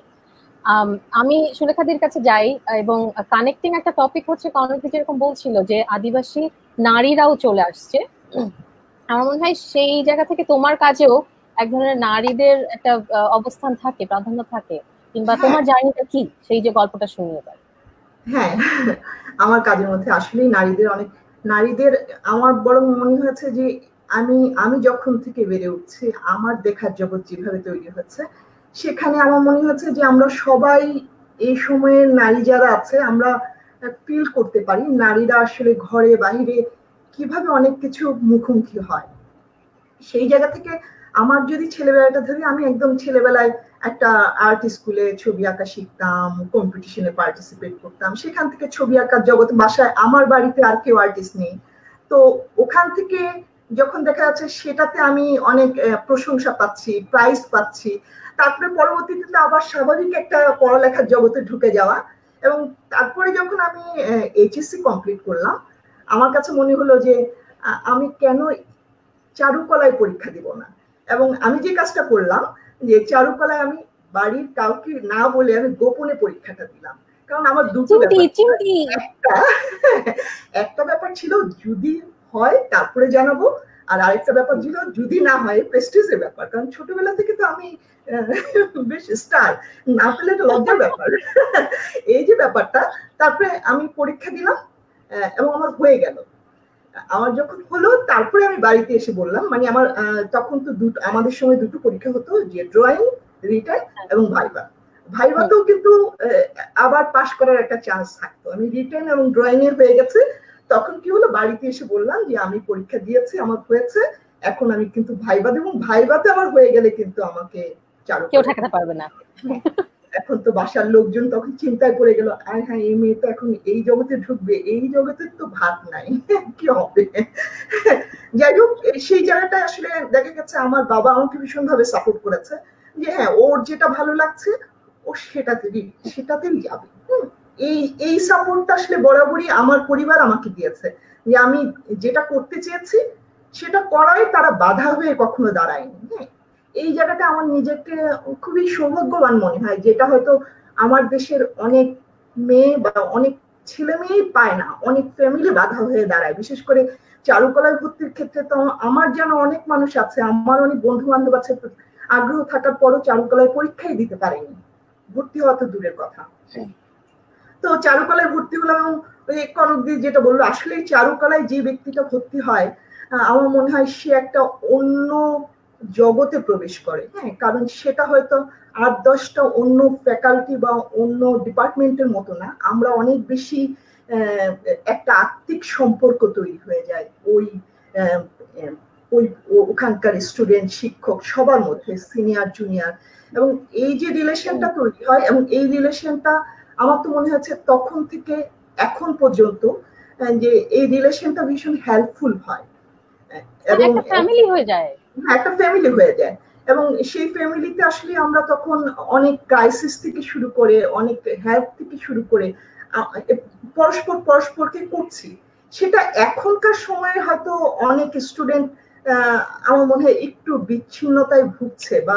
আমি সুলেখাদির কাছে যাই, এবং কানেক্টিং একটা টপিক হচ্ছে কনক যেরকম বলছিল যে আদিবাসী নারীরাও চলে আসছে। আমার মনে হয় সেই জায়গা থেকে তোমার কাজেও এক ধরনের নারীদের একটা অবস্থান থাকে, প্রাধান্য থাকে, কিংবা তোমার জার্নিটা কি সেই যে গল্পটা শুনি এবার। হ্যাঁ, আমার কাজের মধ্যে আসলেই নারীদের আমার বরং মনে হয়েছে যে আমি যখন থেকে বেড়ে উঠছি, আমার দেখার জগৎ যেভাবে তৈরি হচ্ছে, সেখানে আমার মনে হচ্ছে যে আমরা সবাই এই সময়ের নারী যারা আছে আমরা ফিল করতে পারি নারীরা আসলে ঘরে বাহিরে কিভাবে অনেক কিছু মুখোমুখি হয়। সেই জায়গা থেকে আমার যদি ছেলেবেলাটা ধরি, আমি একদম ছেলেবেলায় একটা আর্ট স্কুলে ছবি আঁকা শিখতাম, কম্পিটিশনে পার্টিসিপেট করতাম, সেখান থেকে ছবি আঁকার জগৎ, বাসায় আমার বাড়িতে আর কেউ আর্টিস্ট নেই, তো ওখান থেকে যখন দেখা যাচ্ছে সেটাতে আমি অনেক প্রশংসা পাচ্ছি, প্রাইজ পাচ্ছি, তারপরে পরবর্তীতে আবার স্বাভাবিক একটা পড়ালেখার জগতে ঢুকে যাওয়া, এবং তারপরে যখন আমি এইচএসসি কমপ্লিট করলাম, আমার কাছে মনে হলো যে আমি কেন চারুকলায় পরীক্ষা দিব না। এবং আমি যে কাজটা করলাম যে চারুকলায় আমি বাড়ির কাউকে না বলে আমি গোপনে পরীক্ষাটা দিলাম, কারণ আমার দুটো একটা ব্যাপার ছিল যদি হয় তারপরে জানাবো, আর আরেকটা ব্যাপার ছিল যদি না হয় প্রেস্টিজের ব্যাপার, কারণ ছোটবেলা থেকে তো আমি বেশ স্টার, না পেলে তো লজ্জার ব্যাপার। এই যে ব্যাপারটা, তারপরে আমি পরীক্ষা দিলাম এবং আমার হয়ে গেল। আমার যখন হলো তারপরে আমি বাড়িতে এসে বললাম, মানে আমার তখন তো আমাদের সময় দুটো পরীক্ষা হতো, যে ড্রয়িং রিটার্ন এবং ভাইভা। ভাইভাতেও কিন্তু আবার পাশ করার একটা চান্স থাকতো। আমি রিটার্ন এবং ড্রয়িং এর হয়ে গেছে, তখন কি হলো বাড়িতে এসে বললাম যে আমি পরীক্ষা দিয়েছি, আমার হয়েছে, এখন আমি কিন্তু ভাইভা দেব, ভাইভাতে আমার হয়ে গেলে কিন্তু আমাকে কেউ ঠেকাতে পারবে না। এখন তো বাসার লোকজন তখন চিন্তায় পড়ে গেল, আয় হ্যাঁ এই মেয়ে তো এখন এই জগতে ঢুকবে, এই জগতে তো ভাত নাই, কি হবে। যাই হোক, সেই জায়গাটা আসলে দেখা গেছে আমার বাবা আমাকে ভীষণ ভাবে সাপোর্ট করেছে, যে হ্যাঁ ওর যেটা ভালো লাগছে ও সেটাতেই যাবে। এই সাপোর্টটা আসলে বরাবরই আমার পরিবার আমাকে দিয়েছে, যে আমি যেটা করতে চেয়েছি সেটা করাই তারা বাধা হয়ে কখনো দাঁড়ায়নি। হ্যাঁ, এই জায়গাটা আমার নিজেকে খুবই সৌভাগ্যবান মনে হয়, যেটা হয়তো আমার দেশের অনেক মেয়ে বা অনেক ছেলে মেয়েই পায় না, অনেক ফ্যামিলি বাধা হয়ে দাঁড়ায়। বিশেষ করে চারুকলায় ভর্তির ক্ষেত্রে তো আমার যেন অনেক মানুষ আছে, আমার অনেক বন্ধু বান্ধব আছে, আগ্রহ থাকার পরও চারুকলায় পরীক্ষাই দিতে পারেনি, ভর্তি হওয়া তো দূরের কথা। তো চারুকলায় ভর্তি হলাম, ওই কনকদি যেটা বললো, আসলে চারুকলায় যে ব্যক্তিটা ভর্তি হয় আমার মনে হয় সে একটা অন্য জগতে প্রবেশ করে। হ্যাঁ, কারণ সেটা হয়তো ৮-১০টা অন্য ফ্যাকাল্টি বা অন্য ডিপার্টমেন্টের মতো না, আমরা অনেক বেশি একটা আত্মিক সম্পর্ক তৈরি হয়ে যায় ওই ওখানকার স্টুডেন্ট, শিক্ষক সবার মধ্যে, সিনিয়র জুনিয়র, এবং এই যে রিলেশনটা তৈরি হয়, এবং এই রিলেশনটা আমার তো মনে হচ্ছে তখন থেকে এখন পর্যন্ত যে এই রিলেশনটা ভীষণ হেল্পফুল হয়, এবং একটা ফ্যামিলি হয়ে যায়, একটা ফ্যামিলি হয়ে যায়। এবং সেই ফ্যামিলিতে আসলে আমরা তখন অনেক ক্রাইসিস থেকে শুরু করে, অনেক হেল্প থেকে শুরু করে পরস্পরকে করছি। সেটা এখনকার সময়ে হয়তো অনেক স্টুডেন্ট আমার মনে হয় একটু বিচ্ছিন্নতায় ভুগছে, বা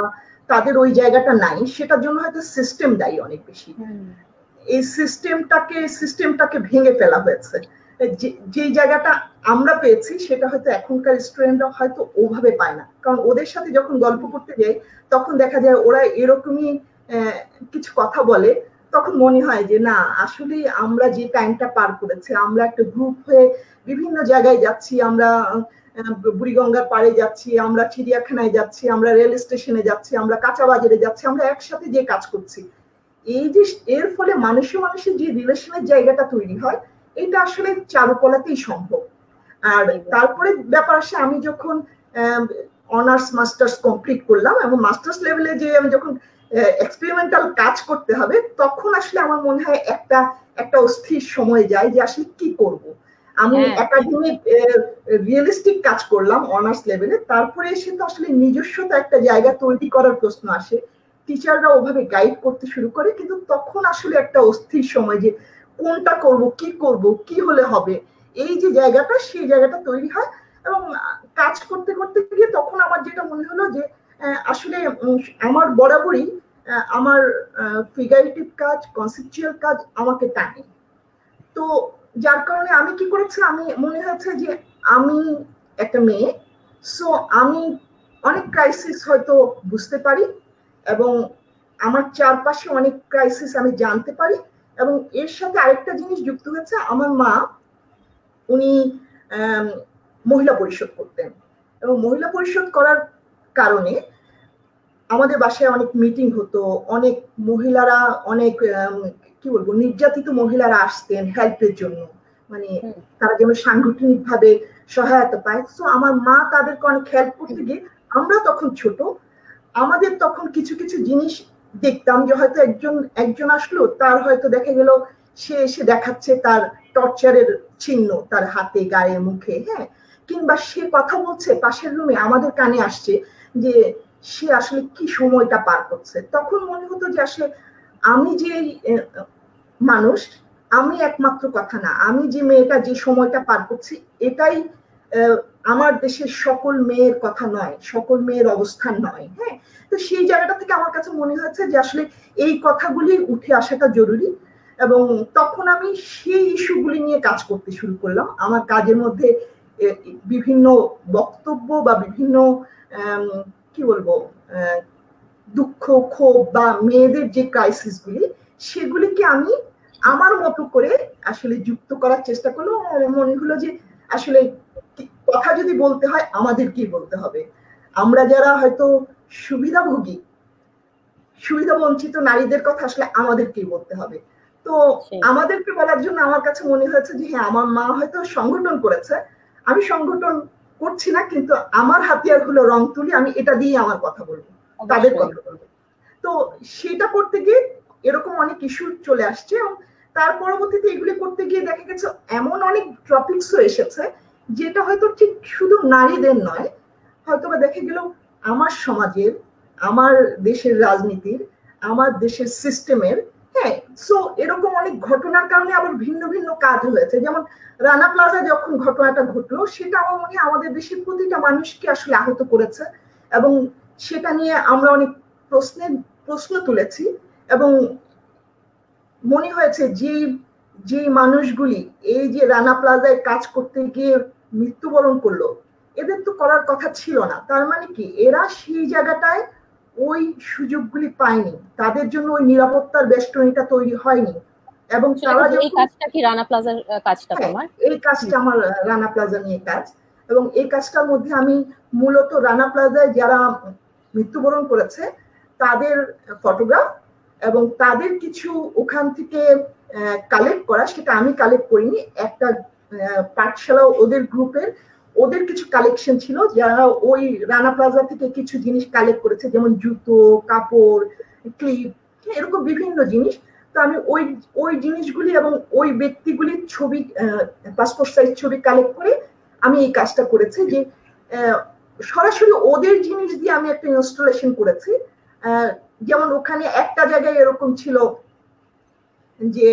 তাদের ওই জায়গাটা নাই, সেটার জন্য হয়তো সিস্টেম দায়ী অনেক বেশি। এই সিস্টেমটাকে ভেঙে ফেলা হয়েছে। যে জায়গাটা আমরা পেয়েছি সেটা হয়তো এখনকার স্টুডেন্টরা হয়তো ওভাবে পায় না, কারণ ওদের সাথে যখন গল্প করতে যাই তখন দেখা যায় ওরা এরকমই কিছু কথা বলে, তখন মনে হয় যে না আসলে আমরা যে টাইমটা পার করেছি, আমরা একটা গ্রুপ হয়ে বিভিন্ন জায়গায় যাচ্ছি, আমরা বুড়িগঙ্গার পাড়ে যাচ্ছি, আমরা চিড়িয়াখানায় যাচ্ছি, আমরা রেল স্টেশনে যাচ্ছি, আমরা কাঁচা বাজারে যাচ্ছি, আমরা একসাথে যে কাজ করছি, এই যে এর ফলে মানুষের যে রিলেশনের জায়গাটা তৈরি হয়, এটা আসলে চারুকলাতেই সম্ভব। আর তারপরে ব্যাপার আসে, আমি যখন অনার্স মাস্টার্স কমপ্লিট করলাম এবং মাস্টার্স লেভেলে যে আমি যখন এক্সপেরিমেন্টাল কাজ করতে হবে, তখন আসলে আমার মনে হয় একটা অস্থির সময় যায় যে আসলে কি করব। আমি একাডেমিক রিয়েলিস্টিক কাজ করলাম অনার্স লেভেলে, তারপরে এসে তো আসলে নিজস্বতা একটা জায়গা তৈরি করার প্রশ্ন আসে, টিচাররা ওভাবে গাইড করতে শুরু করে, কিন্তু তখন আসলে একটা অস্থির সময় যে কোনটা করব, কি হলে হবে, এই যে জায়গাটা, সেই জায়গাটা তৈরি হয়। এবং কাজ করতে করতে গিয়ে তখন আমার যেটা মনে হলো যে আসলে আমার বরাবরই আমার ফিগারেটিভ কাজ, কনসেপচুয়াল কাজ আমাকে টানে। তো যার কারণে আমি কি করেছি, আমি মনে হয়েছে যে আমি একটা মেয়ে, সো আমি অনেক ক্রাইসিস হয়তো বুঝতে পারি এবং আমার চারপাশে অনেক ক্রাইসিস আমি জানতে পারি। এবং এর সাথে আরেকটা জিনিস যুক্ত হয়েছে, আমার মা উনি মহিলা পরিষদ করতেন, এবং মহিলা পরিষদ করার কারণে আমাদের বাসায় অনেক মিটিং হতো, অনেক মহিলারা, অনেক কি বলবো, নির্যাতিত মহিলারা আসতেন হেল্পের জন্য, মানে তারা যেন সাংগঠনিক ভাবে সহায়তা পায়। তো আমার মা তাদেরকে অনেক হেল্প করতে গিয়ে, আমরা তখন ছোট, আমাদের তখন কিছু কিছু জিনিস দেখতাম যে হয়তো একজন আসলো, তার হয়তো দেখা গেল সে এসে দেখাচ্ছে তার টর্চারের চিহ্ন তার হাতে, গায়ে, মুখে, হ্যাঁ, কিংবা সে কথা বলছে পাশের রুমে, আমাদের কানে আসছে যে সে আসলে কি সময়টা পার করছে। তখন মনে হতো যে আসলে আমি যে মানুষ, আমি একমাত্র কথা না, আমি যে মেয়েটা যে সময়টা পার করছি, এটাই আমার দেশের সকল মেয়ের কথা নয়, সকল মেয়ের অবস্থান নয়। হ্যাঁ, তো সেই জায়গাটা থেকে আমার কাছে মনে হয়েছে যে আসলে এই কথাগুলি উঠে আসাটা জরুরি। এবং তখন আমি সেই ইস্যুগুলি নিয়ে কাজ করতে শুরু করলাম। আমার কাজের মধ্যে বিভিন্ন বক্তব্য বা বিভিন্ন কি বলবো দুঃখ, ক্ষোভ বা মেয়েদের যে ক্রাইসিস গুলি, সেগুলিকে আমি আমার মতো করে আসলে যুক্ত করার চেষ্টা করলাম। মনে হলো যে আসলে কথা যদি বলতে হয় আমাদেরকেই বলতে হবে। আমরা যারা হয়তো সুবিধাভোগী, সুবিধা বঞ্চিত নারীদের কথা আসলে আমাদেরকেই বলতে হবে। তো আমাদেরকে বলার জন্য আমার কাছে মনে হয়েছে যে হ্যাঁ, আমার মা হয়তো সংগঠন করেছে, আমি সংগঠন করছি না, কিন্তু আমার হাতিয়ার হলো রং তুলি, আমি এটা দিয়ে আমার কথা বলবো, তাদের কথা বলবো। তো সেটা করতে গিয়ে এরকম অনেক ইস্যু চলে আসছে, এবং তার পরবর্তীতে এগুলি করতে গিয়ে দেখা গেছে এমন অনেক টপিকসও এসেছে যেটা হয়তো ঠিক শুধু নারীদের নয়, হয়তো বা দেখা গেল আমার সমাজের, আমার দেশের রাজনীতির, আমার দেশের সিস্টেমের, হ্যাঁ। সো এরকম অনেক ঘটনার কারণে আবার ভিন্ন ভিন্ন কাজ হয়েছে। যেমন রানা প্লাজা যখন ঘটনাটা ঘটলো, সেটা আমার মনে হয় আমাদের দেশের প্রতিটা মানুষকে আসলে আহত করেছে, এবং সেটা নিয়ে আমরা অনেক প্রশ্ন তুলেছি। এবং মনে হয়েছে যে মানুষগুলি এই যে রানা প্লাজায় কাজ করতে গিয়ে মৃত্যুবরণ করলো, এদের তো করার কথা ছিল না। তার মানে কি, এরা সেই জায়গাটায় ওই সুযোগগুলি পায়নি, তাদের জন্য ওই নিরাপত্তার বেষ্টনীটা তৈরি হয়নি। এবং তারা এই কাজটা কি রানা প্লাজার কাজটা তোমার? এই কাজটা আমার রানা প্লাজা নিয়ে কাজ, এবং এই কাজটার মধ্যে আমি মূলত রানা প্লাজায় যারা মৃত্যুবরণ করেছে তাদের ফটোগ্রাফ এবং তাদের কিছু ওখান থেকে কালেক্ট করা, সেটা আমি কালেক্ট করিনি, একটা পাঠশালা ওদের গ্রুপের ওদের কিছু কালেকশন ছিল, যারা ওই রানা প্লাজা থেকে কিছু জিনিস কালেক্ট করেছে, যেমন জুতো, কাপড়, ক্লিপ, এরকম বিভিন্ন জিনিস। তো আমি ওই জিনিসগুলি এবং ওই ব্যক্তিগুলির ছবি, পাসপোর্ট সাইজ ছবি কালেক্ট করে আমি এই কাজটা করেছি, যে সরাসরি ওদের জিনিস দিয়ে আমি একটা ইনস্টলেশন করেছি। যেমন ওখানে একটা জায়গায় এরকম ছিল যে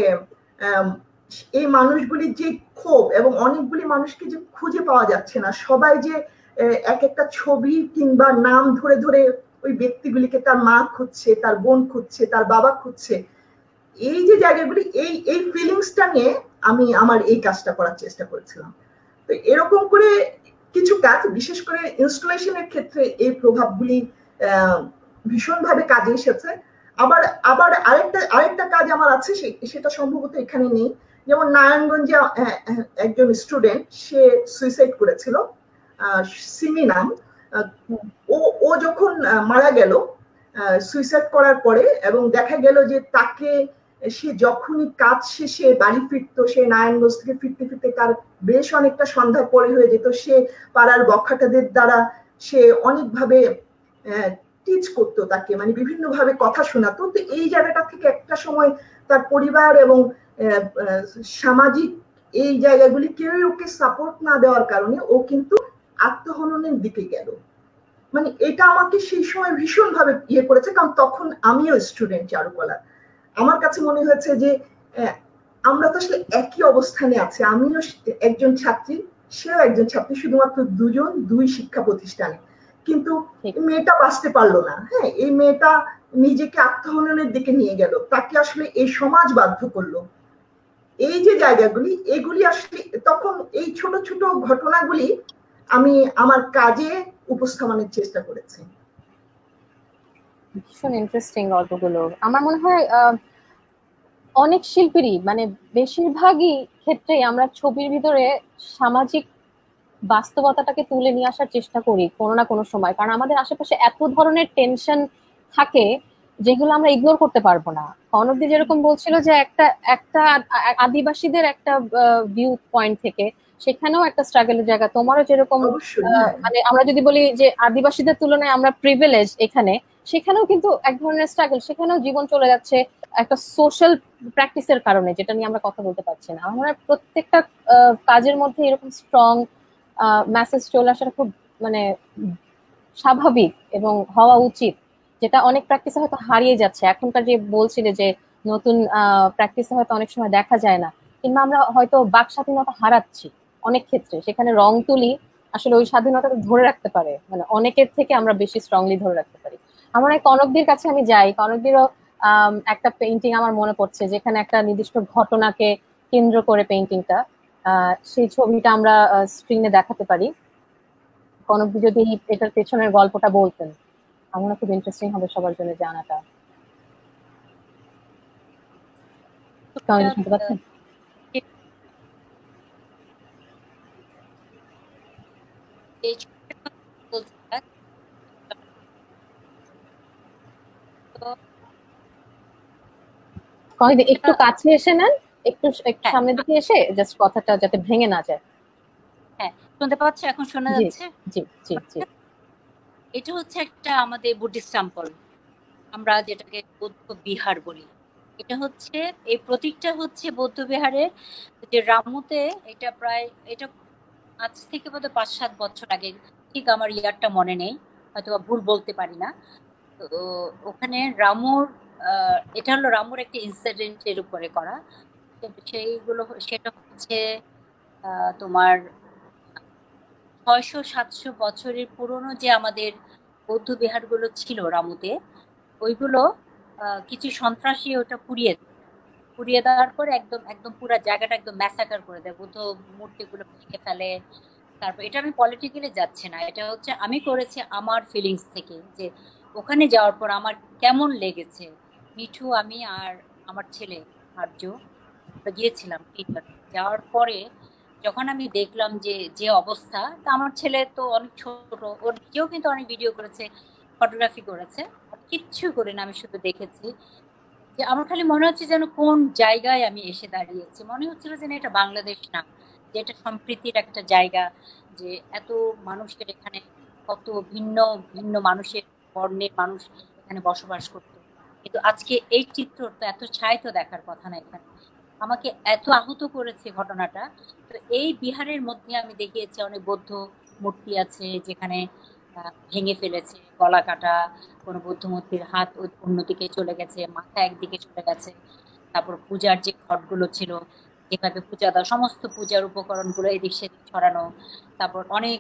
এই মানুষগুলির যে ক্ষোভ, এবং অনেকগুলি মানুষকে যে খুঁজে পাওয়া যাচ্ছে না, সবাই যে এক একটা ছবি কিংবা নাম ধরে ধরে ওই ব্যক্তিগুলিকে তার মা খুঁজছে, তার বোন খুঁজছে, তার বাবা খুঁজছে। এই যে জায়গাগুলি, এই ফিলিংসটা নিয়ে আমি আমার এই কাজটা করার চেষ্টা করেছিলাম। তো এরকম করে কিছু কাজ, বিশেষ করে ইনস্টলেশনের ক্ষেত্রে এই প্রভাবগুলি ভীষণভাবে কাজে এসেছে। আবার আবার আরেকটা কাজ আমার আছে, সেটা সম্ভবত এখানে নেই। যেমন নারায়ণগঞ্জে একজন স্টুডেন্ট, সে সুইসাইড করেছিল, সিমি নাম। ও যখন মারা গেল সুইসাইড করার পরে, এবং দেখা গেল যে তাকে, সে যখনই কাজ শেষে বাড়ি ফিরতো, সে নারায়ণগঞ্জ থেকে ফিরতে ফিরতে তার বেশ অনেকটা সন্ধ্যা পরে হয়ে যেত। সে পাড়ার বখাটেদের দ্বারা সে অনেকভাবে টিচ করতো তাকে, মানে বিভিন্ন ভাবে কথা শোনাতো। তো এই জায়গাটা থেকে একটা সময় তার পরিবার এবং সামাজিক এই জায়গাগুলি কেউই ওকে সাপোর্ট না দেওয়ার কারণে ও কিন্তু আত্মহননের দিকে গেল। মানে এটা আমাকে সেই সময় ভীষণ ভাবে ইয়ে করেছে, কারণ তখন আমিও স্টুডেন্ট চারুকলা। আমার কাছে মনে হয়েছে যে আমরা তো আসলে একই অবস্থানে আছি, আমিও একজন ছাত্রী, সেও একজন ছাত্রী, শুধুমাত্র দুই শিক্ষা প্রতিষ্ঠানে, কিন্তু মেয়েটা বাঁচতে পারলো না। হ্যাঁ, এই মেয়েটা নিজেকে আত্মহননের দিকে নিয়ে গেল, তাকে আসলে এই সমাজ বাধ্য করলো। এই যে জায়গাগুলি, এগুলি আসলে তখন এই ছোট ছোট ঘটনাগুলি আমি আমার কাজে উপস্থাপনের চেষ্টা করেছি। ভীষণ ইন্টারেস্টিং গল্পগুলো। আমার মনে হয় অনেক শিল্পীরই, মানে বেশিরভাগই ক্ষেত্রেই আমরা ছবির ভিতরে সামাজিক বাস্তবতাটাকে তুলে নিয়ে আসার চেষ্টা করি কোনো না কোনো সময়, কারণ আমাদের আশেপাশে এত ধরনের টেনশন থাকে যেগুলো আমরা ইগনোর করতে পারবো না। কনকদি যেরকম বলছিল যে একটা একটা আদিবাসীদের একটা ভিউ পয়েন্ট থেকে সেখানেও একটা স্ট্রাগলের জায়গা, তোমারও যেরকম মানে আমরা যদি বলি যে আদিবাসীদের তুলনায় আমরা প্রিভিলেজ এখানে, সেখানেও কিন্তু এক ধরনের স্ট্রাগল, সেখানেও জীবন চলে যাচ্ছে একটা সোশ্যাল প্র্যাকটিসের কারণে, যেটা নিয়ে আমরা কথা বলতে পারছি না। আমরা প্রত্যেকটা কাজের মধ্যে এরকম স্ট্রং মেসেজ চলে আসাটা খুব মানে স্বাভাবিক এবং হওয়া উচিত, যেটা অনেক প্র্যাকটিসে হয়তো হারিয়ে যাচ্ছে এখনকার। যে বলছিলে যে নতুন প্র্যাকটিসে হয়তো অনেক সময় দেখা যায় না, কিংবা আমরা হয়তো বাক স্বাধীনতা হারাচ্ছি অনেক ক্ষেত্রে। সেখানে রং তুলি আসলে ওই স্বাধীনতাটা ধরে রাখতে পারে, মানে অনেকের থেকে আমরা বেশি স্ট্রংলি ধরে রাখতে পারি। আমার এই কনকদির কাছে আমি যাই, কনকদিরও একটা পেইন্টিং আমার মনে পড়ছে, যেখানে একটা নির্দিষ্ট ঘটনাকে কেন্দ্র করে পেইন্টিংটা, সেই ছবিটা আমরা স্ক্রিনে দেখাতে পারি। কনকদি যদি এটার পেছনের গল্পটা বলতেন, আমার খুব ইন্টারেস্টিং হবে সবার জন্য জানাটা। শুনতে পাচ্ছেন? একটু কাছে এসে নেন, একটু সামনের দিকে এসে জাস্ট কথাটা যাতে ভেঙে না যায়। হ্যাঁ, শুনতে পাচ্ছ? এখন শোনা যাচ্ছে? জি জি জি। এটা হচ্ছে একটা আমাদের বুদ্ধিস্ট টেম্পল, আমরা যেটাকে বৌদ্ধ বিহার বলি। এটা হচ্ছে, এই প্রতীকটা হচ্ছে বৌদ্ধ বিহারের যে রামুতে, এটা প্রায়, এটা আজ থেকে বোধহয় 5-7 বছর আগে, ঠিক আমার ইয়ারটা মনে নেই, হয়তো ভুল বলতে পারি না। তো ওখানে রামুর, এটা হলো রামুর একটা ইনসিডেন্টের উপরে করা। সেইগুলো, সেটা হচ্ছে তোমার 600-700 বছরের পুরনো যে আমাদের বৌদ্ধ বিহারগুলো ছিল রামুতে, ওইগুলো কিছু সন্ত্রাসী ওটা পুড়িয়ে দেওয়ার পরে একদম পুরো জায়গাটা একদম ম্যাসাকার করে দেয়, বৌদ্ধ মূর্তিগুলো ভেঙে ফেলে। তারপর এটা আমি পলিটিক্যালি যাচ্ছি না, এটা হচ্ছে আমি করেছি আমার ফিলিংস থেকে, যে ওখানে যাওয়ার পর আমার কেমন লেগেছে। মিঠু, আমি আর আমার ছেলে আর্য গিয়েছিলাম। যাওয়ার পরে যখন আমি দেখলাম যে অবস্থা, তা আমার ছেলে তো অনেক ছোট, ওর নিজেও কিন্তু অনেক ভিডিও করেছে, ফটোগ্রাফি করেছে, কিচ্ছু করে না, আমি শুধু দেখেছি। যে আমার খালি মনে হচ্ছে যেন কোন জায়গায় আমি এসে দাঁড়িয়েছি, মনে হচ্ছিল যেন এটা বাংলাদেশ না, যে এটা সম্প্রীতির একটা জায়গা, যে এত মানুষের এখানে, কত ভিন্ন ভিন্ন মানুষের বর্ণের মানুষ এখানে বসবাস করত। কিন্তু আজকে এই চিত্রটা এত ছায় তো দেখার কথা না এখানে। আমাকে এত আহত করেছে ঘটনাটা। তো এই বিহারের মধ্যে আমি দেখিয়েছি অনেক বৌদ্ধ মূর্তি আছে যেখানে ভেঙে ফেলেছে, গলা কাটা, কোনো বৌদ্ধ মূর্তির হাত অন্যদিকে চলে গেছে, মাথা একদিকে চলে গেছে। তারপর পূজার যে ঘটগুলো ছিল, যেভাবে পূজা দেওয়া, সমস্ত পূজার উপকরণগুলো এদিক সেদিক ছড়ানো। তারপর অনেক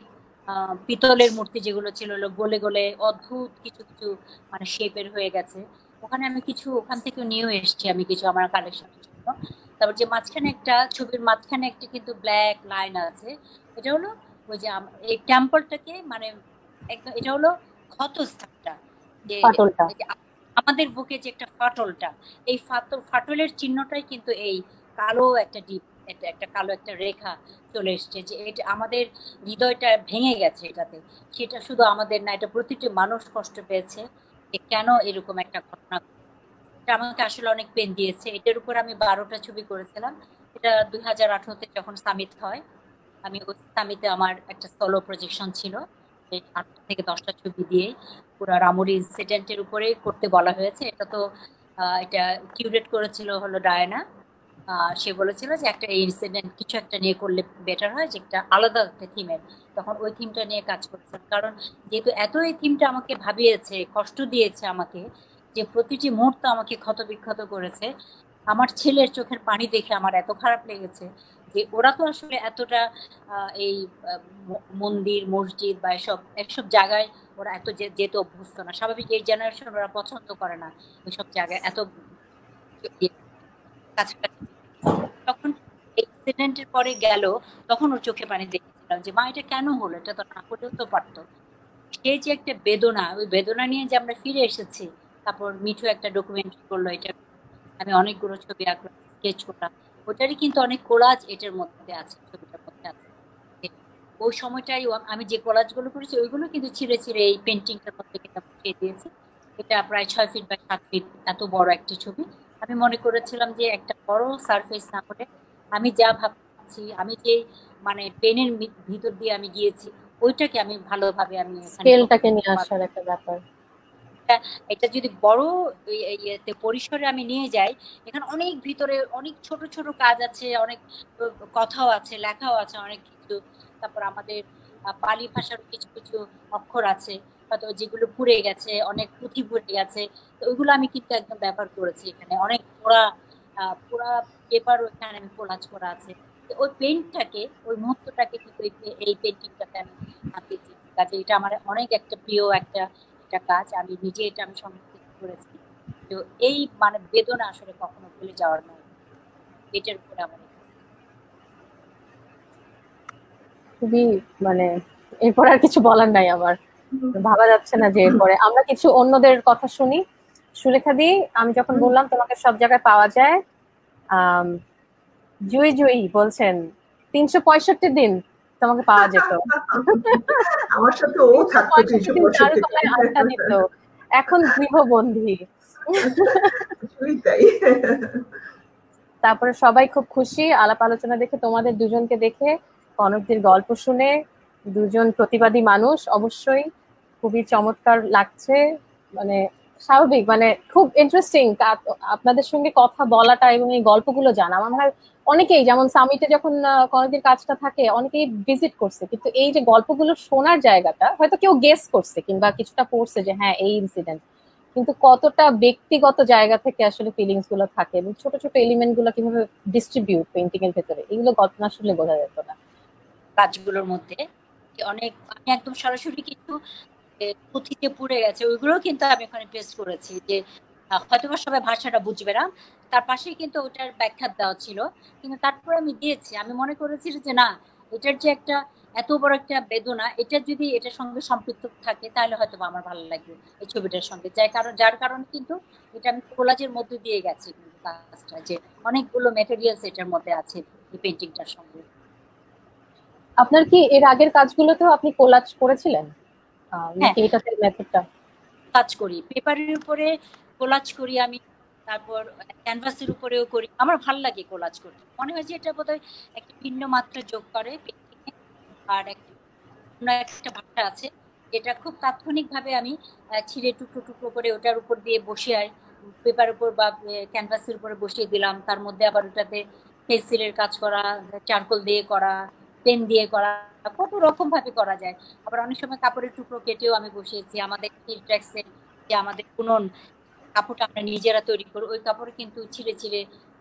পিতলের মূর্তি যেগুলো ছিল গোলে গোলে অদ্ভুত কিছু কিছু মানে শেপের হয়ে গেছে। ওখানে আমি কিছু ওখান থেকে নিয়েও এসেছি আমি কিছু আমার কালেকশনের জন্য। তারপর যে মাঝখানে একটা ছবির মাঝখানে একটা কিন্তু ব্ল্যাক লাইন আছে, এটা হলো ওই যে এই টেম্পলটাকে মানে একদম এটা হলো ক্ষতস্থানটা, যে ফাটলটা। আমাদের বুকে যে একটা ফাটলটা, এই ফাটলের চিহ্নটাই কিন্তু এই কালো একটা ডিপ, এটা একটা কালো একটা রেখা চলে এসছে, যে এটা আমাদের হৃদয়টা ভেঙে গেছে এটাতে। সেটা শুধু আমাদের না, এটা প্রতিটি মানুষ কষ্ট পেয়েছে যে কেন এরকম একটা ঘটনা। এটা আমাকে আসলে অনেক পেন দিয়েছে। এটার উপর আমি 12টা ছবি করেছিলাম। এটা 2018-তে যখন সামিট হয়, আমি ওই সামিটে আমার একটা সোলো প্রজেকশন ছিল, 8টা থেকে 10টা ছবি দিয়ে পুরো রামুর ইনসিডেন্টের উপরে করতে বলা হয়েছে। এটা তো এটা কিউরেট করেছিল হলো ডায়ানা। সে বলেছিল যে একটা ইনসিডেন্ট কিছু একটা নিয়ে করলে বেটার হয়, যে একটা আলাদা একটা থিমের। তখন ওই থিমটা নিয়ে কাজ করছেন, কারণ যেহেতু এত এই থিমটা আমাকে ভাবিয়েছে, কষ্ট দিয়েছে আমাকে, যে প্রতিটি মুহূর্ত আমাকে ক্ষতবিক্ষত করেছে। আমার ছেলের চোখের পানি দেখে আমার এত খারাপ লেগেছে যে ওরা তো আসলে এতটা এই মন্দির মসজিদ বা এসব এসব জায়গায় ওরা এত যেতে অভ্যস্ত না। স্বাভাবিক এই জেনারেশন ওরা পছন্দ করে না ওইসব জায়গায় এত কাছাকাছি। তখন এক্সিডেন্টের পরে গেল, তখন ওর চোখে পানি দেখেছিলাম যে মা এটা কেন হলো, এটা তো না করলেও তো পারতো। সেই যে একটা বেদনা, ওই বেদনা নিয়ে যে আমরা ফিরে এসেছি। তারপর মিঠু একটা ডকুমেন্টারি করলো, এটা আমি অনেকগুলো ছবি আঁকলাম, স্কেচ করলাম। ওটারই কিন্তু অনেক কোলাজ এটার মধ্যে আছে, ছবিটার মধ্যে আছে। ওই সময়টাই আমি যে কোলাজ গুলো করেছি ওইগুলো কিন্তু ছিঁড়ে ছিঁড়ে এই পেন্টিংটার মধ্যে কিন্তু বসিয়ে দিয়েছি। এটা প্রায় 6 ফিট বাই 7 ফিট, এত বড় একটি ছবি। আমি মনে করেছিলাম যে একটা বড় সারফেস না করে আমি যা ভাবছি, আমি যে মানে পেনের ভিতর দিয়ে আমি গিয়েছি, ওইটাকে আমি ভালোভাবে আমি স্কেলটাকে নিয়ে আসার একটা ব্যাপার। এটা যদি বড় ইয়েতে পরিসরে আমি নিয়ে যাই, এখানে অনেক ভিতরে অনেক ছোট ছোট কাজ আছে, অনেক কথাও আছে, লেখাও আছে অনেক কিছু। তারপর আমাদের পালি ভাষার কিছু কিছু অক্ষর আছে হয়তো যেগুলো পুড়ে গেছে, অনেক পুঁথি পুড়ে গেছে। তো ওইগুলো আমি কিন্তু একদম ব্যবহার করেছি। এখানে অনেক পুরা পেপার ওখানে আমি কোলাজ করা আছে। ওই পেন্টটাকে, ওই মুহূর্তটাকে কিন্তু এই পেন্টিংটাতে আমি আঁকেছি। কাজে এটা আমার অনেক একটা প্রিয় একটা কাজ। আমি নিজে এটা আমি সংরক্ষিত করেছি। তো এই মানে বেদনা আসলে কখনো ভুলে যাওয়ার নয়, এটার উপরে আমার খুবই মানে এরপর আর কিছু বলার নাই আমার, ভাবা যাচ্ছে না যে এরপরে আমরা কিছু অন্যদের কথা শুনি। সুলেখা দি, আমি যখন বললাম তোমাকে সব জায়গায় পাওয়া যায়, জুই জুই বলছেন 365 দিন তোমাকে পাওয়া যেত। আমার সাথে ও থাকতো 365 আড্ডা দিত, এখন গৃহবন্দী। তাই। তারপরে সবাই খুব খুশি আলাপ আলোচনা দেখে, তোমাদের দুজনকে দেখে, কনকদির গল্প শুনে। দুজন প্রতিবাদী মানুষ, অবশ্যই খুবই চমৎকার লাগছে। মানে স্বাভাবিক, মানে খুব ইন্টারেস্টিং আপনাদের সঙ্গে কথা বলাটা এবং এই গল্পগুলো জানা। আমার মনে হয় অনেকেই, যেমন সামিটে যখন কনকদির কাজটা থাকে অনেকেই ভিজিট করছে, কিন্তু এই যে গল্পগুলো শোনার জায়গাটা হয়তো কেউ গেস করছে কিংবা কিছুটা পড়ছে যে হ্যাঁ এই ইনসিডেন্ট, কিন্তু কতটা ব্যক্তিগত জায়গা থেকে আসলে ফিলিংস গুলো থাকে এবং ছোট ছোট এলিমেন্ট গুলো কিভাবে ডিস্ট্রিবিউট পেন্টিং এর ভেতরে, এগুলো গল্প না শুনলে বোঝা যেত না। কাজগুলোর মধ্যে অনেক আমি একদম সরাসরি কিছু পুঁথিতে পুড়ে গেছে ওইগুলো কিন্তু আমি ওখানে পেস্ট করেছি, যে হয়তো সবাই ভাষাটা বুঝবে না, তার পাশেই কিন্তু ওটার ব্যাখ্যা দেওয়া ছিল, কিন্তু তারপরে আমি দিয়েছি। আমি মনে করেছি যে না, এটার যে একটা এত বড় একটা বেদনা, এটা যদি এটার সঙ্গে সম্পৃক্ত থাকে তাহলে হয়তো আমার ভালো লাগবে এই ছবিটার সঙ্গে। যার কারণে কিন্তু এটা আমি কোলাজের মধ্যে দিয়ে গেছি কিন্তু কাজটা, যে অনেকগুলো ম্যাটেরিয়ালস এটার মধ্যে আছে এই পেন্টিংটার সঙ্গে। আপনার কি এর আগের কাজগুলোতেও আপনি কোলাজ করেছিলেন নাকি এটাতে মেথডটা? কাজ করি, পেপারের উপরে কোলাজ করি আমি, তারপর ক্যানভাসের উপরেও করি। আমার ভালো লাগে কোলাজ করতে, মনে হয় যে এটা বোধহয় একটা ভিন্ন মাত্রা যোগ করে। আর একটা ভাষা আছে যেটা খুব তাৎক্ষণিক ভাবে আমি ছিঁড়ে টুকরো টুকরো করে ওটার উপর দিয়ে বসিয়ে পেপার উপর বা ক্যানভাসের উপরে বসিয়ে দিলাম। তার মধ্যে আবার ওটাতে পেন্সিলের কাজ করা, চারকোল দিয়ে করা, পেন দিয়ে করা, কত রকম ভাবে করা যায়। আবার অনেক সময় কাপড়ের টুকরো কেটেও আমি বসিয়েছি। আমাদের যে আমাদের বুনন কাপড়টা আমরা নিজেরা তৈরি করি, ওই কাপড় কিন্তু ছিঁড়ে ছিঁড়ে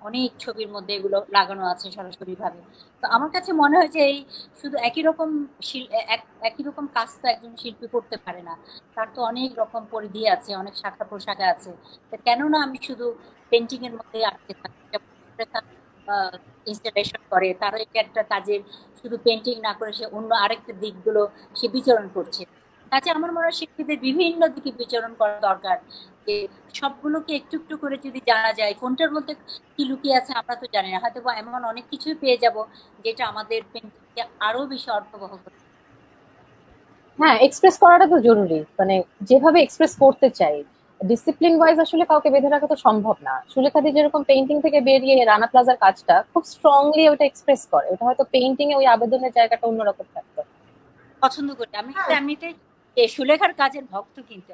অনেক ছবির মধ্যে এগুলো লাগানো আছে সরাসরি ভাবে। তো আমার কাছে মনে হয় যে এই শুধু একই রকম কাজ তো একজন শিল্পী করতে পারে না, তার তো অনেক রকম পরিধি আছে, অনেক শাখা প্রশাখা আছে। তা কেননা আমি শুধু পেন্টিং এর মধ্যে আটকে থাকি? ইনস্টলেশন করে, তারও একটা কাজের শুধু পেন্টিং না করে সে অন্য আরেকটা দিকগুলো সে বিচরণ করছে। কাজে আমার মনে হয় শিল্পীদের বিভিন্ন দিকে বিচরণ করা দরকার, যে সবগুলোকে একটু একটু করে যদি জানা যায় কোনটার মধ্যে কি লুকিয়ে আছে আমরা তো জানি না, হয়তো বা এমন অনেক কিছুই পেয়ে যাব যেটা আমাদের পেন্টিংকে আরো বেশি অর্থবহ করে। হ্যাঁ, এক্সপ্রেস করাটা তো জরুরি, মানে যেভাবে এক্সপ্রেস করতে চাই ডিসিপ্লিন ওয়াইজ আসলে কাউকে বেঁধে রাখা তো সম্ভব না। সুলেখাদি যেরকম পেইন্টিং থেকে বেরিয়ে রানা প্লাজার কাজটা খুব স্ট্রংলি ওটা এক্সপ্রেস করে, ওটা হয়তো পেইন্টিং এ ওই আবেদনের জায়গাটা অন্যরকম থাকতো। পছন্দ করি আমি কিন্তু এমনিতে সুলেখার কাজের ভক্ত কিন্তু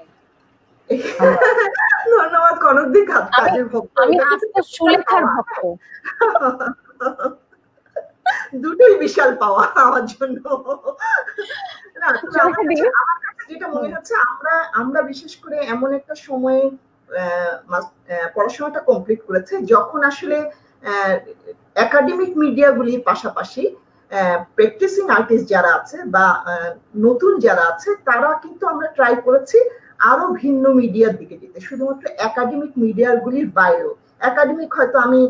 ধন্যবাদ কনকদি, কাজের ভক্ত। আমি আজকে সুলেখার ভক্ত। দুটোই বিশাল পাওয়া আমার জন্য। যেটা মনে হচ্ছে আমরা বিশেষ করে এমন একটা সময়ে পড়াশোনাটা কমপ্লিট করেছে যখন আসলে একাডেমিক মিডিয়াগুলির পাশাপাশি প্র্যাকটিসিং আর্টিস্ট যারা আছে বা নতুন যারা আছে তারা কিন্তু আমরা ট্রাই করেছি আরো ভিন্ন মিডিয়ার দিকে যেতে, শুধুমাত্র একাডেমিক মিডিয়াগুলির বাইরেও। একাডেমিক হয়তো আমি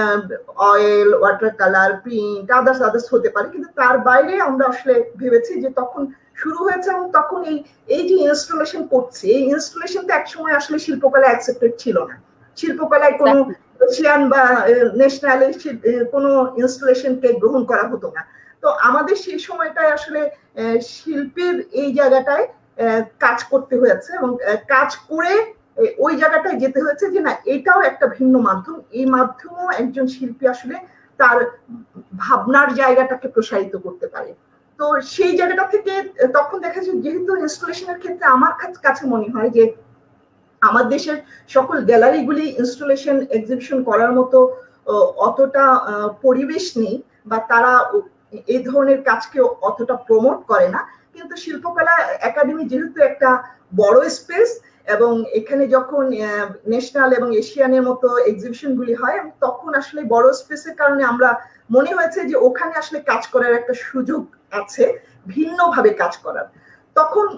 oil, water colour, print, others হতে পারে, কিন্তু তার বাইরে আমরা আসলে ভেবেছি যে তখন শুরু হয়েছে এবং তখন এই যে ইনস্টলেশন করছে, এই ইনস্টলেশনটা একসময় আসলে শিল্পকলা অ্যাকসেপ্টেড ছিল না। শিল্পকলায় কোনো এশিয়ান বা ন্যাশনাল কোনো ইনস্টলেশনকে গ্রহণ করা হতো না। তো আমাদের সেই সময়টায় আসলে শিল্পের এই জায়গাটায় কাজ করতে হয়েছে এবং কাজ করে ওই জায়গাটায় যেতে হয়েছে যে না, এটাও একটা ভিন্ন মাধ্যম, এই মাধ্যমেও একজন শিল্পী আসলে তার ভাবনার জায়গাটাকে প্রসারিত করতে পারে। তো সেই জায়গাটা থেকে তখন দেখা যায়, যেহেতু ইনস্টলেশনের ক্ষেত্রে আমার কাছে মনে হয় যে আমার দেশের সকল গ্যালারিগুলি ইনস্টলেশন এক্সিবিশন করার মতো অতটা পরিবেশ নেই বা তারা এই ধরনের কাজকে অতটা প্রমোট করে না। কিন্তু শিল্পকলা একাডেমি যেহেতু একটা বড় স্পেস এবং এখানে যখন ন্যাশনাল এবং এশিয়ানের মতো এক্সিবিশন গুলি হয়, তখন আসলে বড় স্পেসের কারণে আমরা মনে হয়েছে যে ওখানে আসলে কাজ করার একটা সুযোগ আছে, ভিন্নভাবে কাজ করার। তখন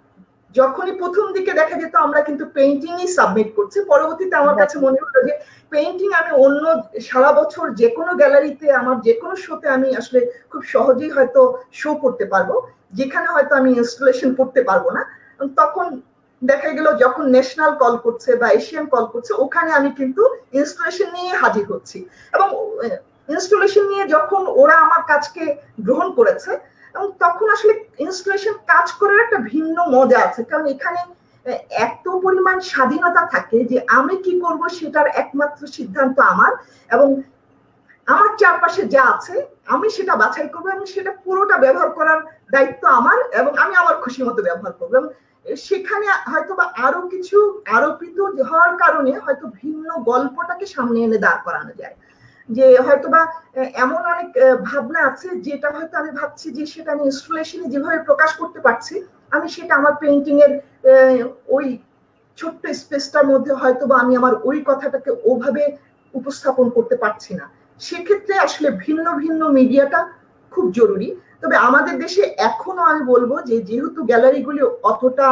যখনই প্রথম দিকে দেখা যেত আমরা কিন্তু পেইন্টিংই সাবমিট করছি, পরবর্তীতে আমার কাছে মনে হলো যে পেইন্টিং আমি অন্য সারা বছর যে কোনো গ্যালারিতে আমার যে কোনো শোতে আমি আসলে খুব সহজেই হয়তো শো করতে পারবো, যেখানে হয়তো আমি ইনস্টলেশন করতে পারবো না। তখন দেখা গেল যখন ন্যাশনাল কল করছে বা এশিয়ান কল করছে, ওখানে আমি কিন্তু ইনস্টলেশন নিয়ে হাজির হচ্ছি এবং ইনস্টলেশন নিয়ে যখন ওরা আমার কাজকে গ্রহণ করেছে, এবং তখন আসলে ইনস্টলেশন কাজ করার একটা ভিন্ন মজা আছে, কারণ এখানে এত পরিমাণ স্বাধীনতা থাকে যে আমি কি করব সেটার একমাত্র সিদ্ধান্ত আমার, এবং আমার চারপাশে যা আছে আমি সেটা বাছাই করবো এবং সেটা পুরোটা ব্যবহার করার দায়িত্ব আমার, এবং আমি আমার খুশি মতো ব্যবহার করবো। এবং সেখানে হয়তো বা আরো কিছু আরোপিত হওয়ার কারণে হয়তো ভিন্ন গল্পটাকে সামনে এনে দাঁড় করানো যায়, যে হয়তোবা এমন অনেক ভাবনা আছে যেটা হয়তো আমি ভাবছি যে সেটা আমি ইনস্টলেশনে যেভাবে প্রকাশ করতে পারছি, আমি সেটা আমার পেইন্টিং এর ওই ছোট্ট স্পেসটার মধ্যে হয়তোবা আমি আমার ওই কথাটাকে ওভাবে উপস্থাপন করতে পারছি না। সেক্ষেত্রে আসলে ভিন্ন ভিন্ন মিডিয়াটা খুব জরুরি। তবে আমাদের দেশে এখনো আমি বলবো যে যেহেতু গ্যালারিগুলি অতটা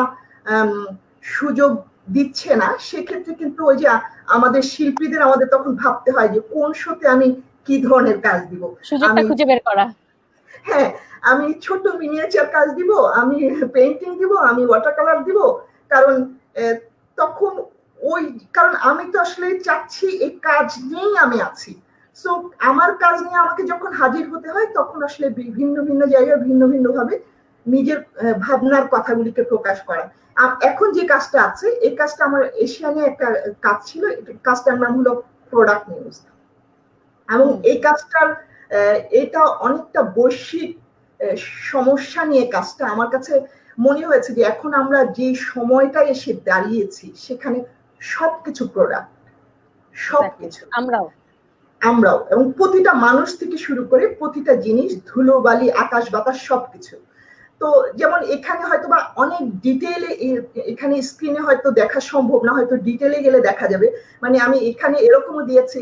সুযোগ দিচ্ছে না, সেক্ষেত্রে কিন্তু ওই যে আমাদের শিল্পীদের আমাদের তখন ভাবতে হয় যে কোন শোতে আমি কি ধরনের কাজ দিব, সুযোগটা খুঁজে বের করা। হ্যাঁ, আমি ছোট মিনিয়েচার কাজ দিব, আমি পেইন্টিং দিব, আমি ওয়াটার কালার দিব, কারণ তখন কারণ আমি তো আসলে চাচ্ছি এই কাজ নিয়েই আমি আছি। সো আমার কাজ নিয়ে আমাকে যখন হাজির হতে হয় তখন আসলে ভিন্ন ভিন্ন জায়গায় ভিন্ন ভিন্ন ভাবে নিজের ভাবনার কথাগুলিকে প্রকাশ করা। এখন যে কাজটা আছে, এই কাজটা আমার এশিয়ানে একটা কাজ ছিল, কাজটার নাম হলো প্রোডাক্ট নিউজ, এবং এই কাজটার এটা অনেকটা বৈশ্বিক সমস্যা নিয়ে কাজটা আমার কাছে মনে হয়েছে যে এখন আমরা যে সময়টা এসে দাঁড়িয়েছি সেখানে সবকিছু প্রোডাক্ট, সবকিছু আমরাও এবং প্রতিটা মানুষ থেকে শুরু করে প্রতিটা জিনিস, ধুলো বালি আকাশ বাতাস সবকিছু। তো যেমন এখানে হয়তো বা অনেক ডিটেইলে এখানে স্ক্রিনে হয়তো দেখা সম্ভব না, হয়তো ডিটেইলে গেলে দেখা যাবে। মানে আমি এখানে এরকমও দিয়েছি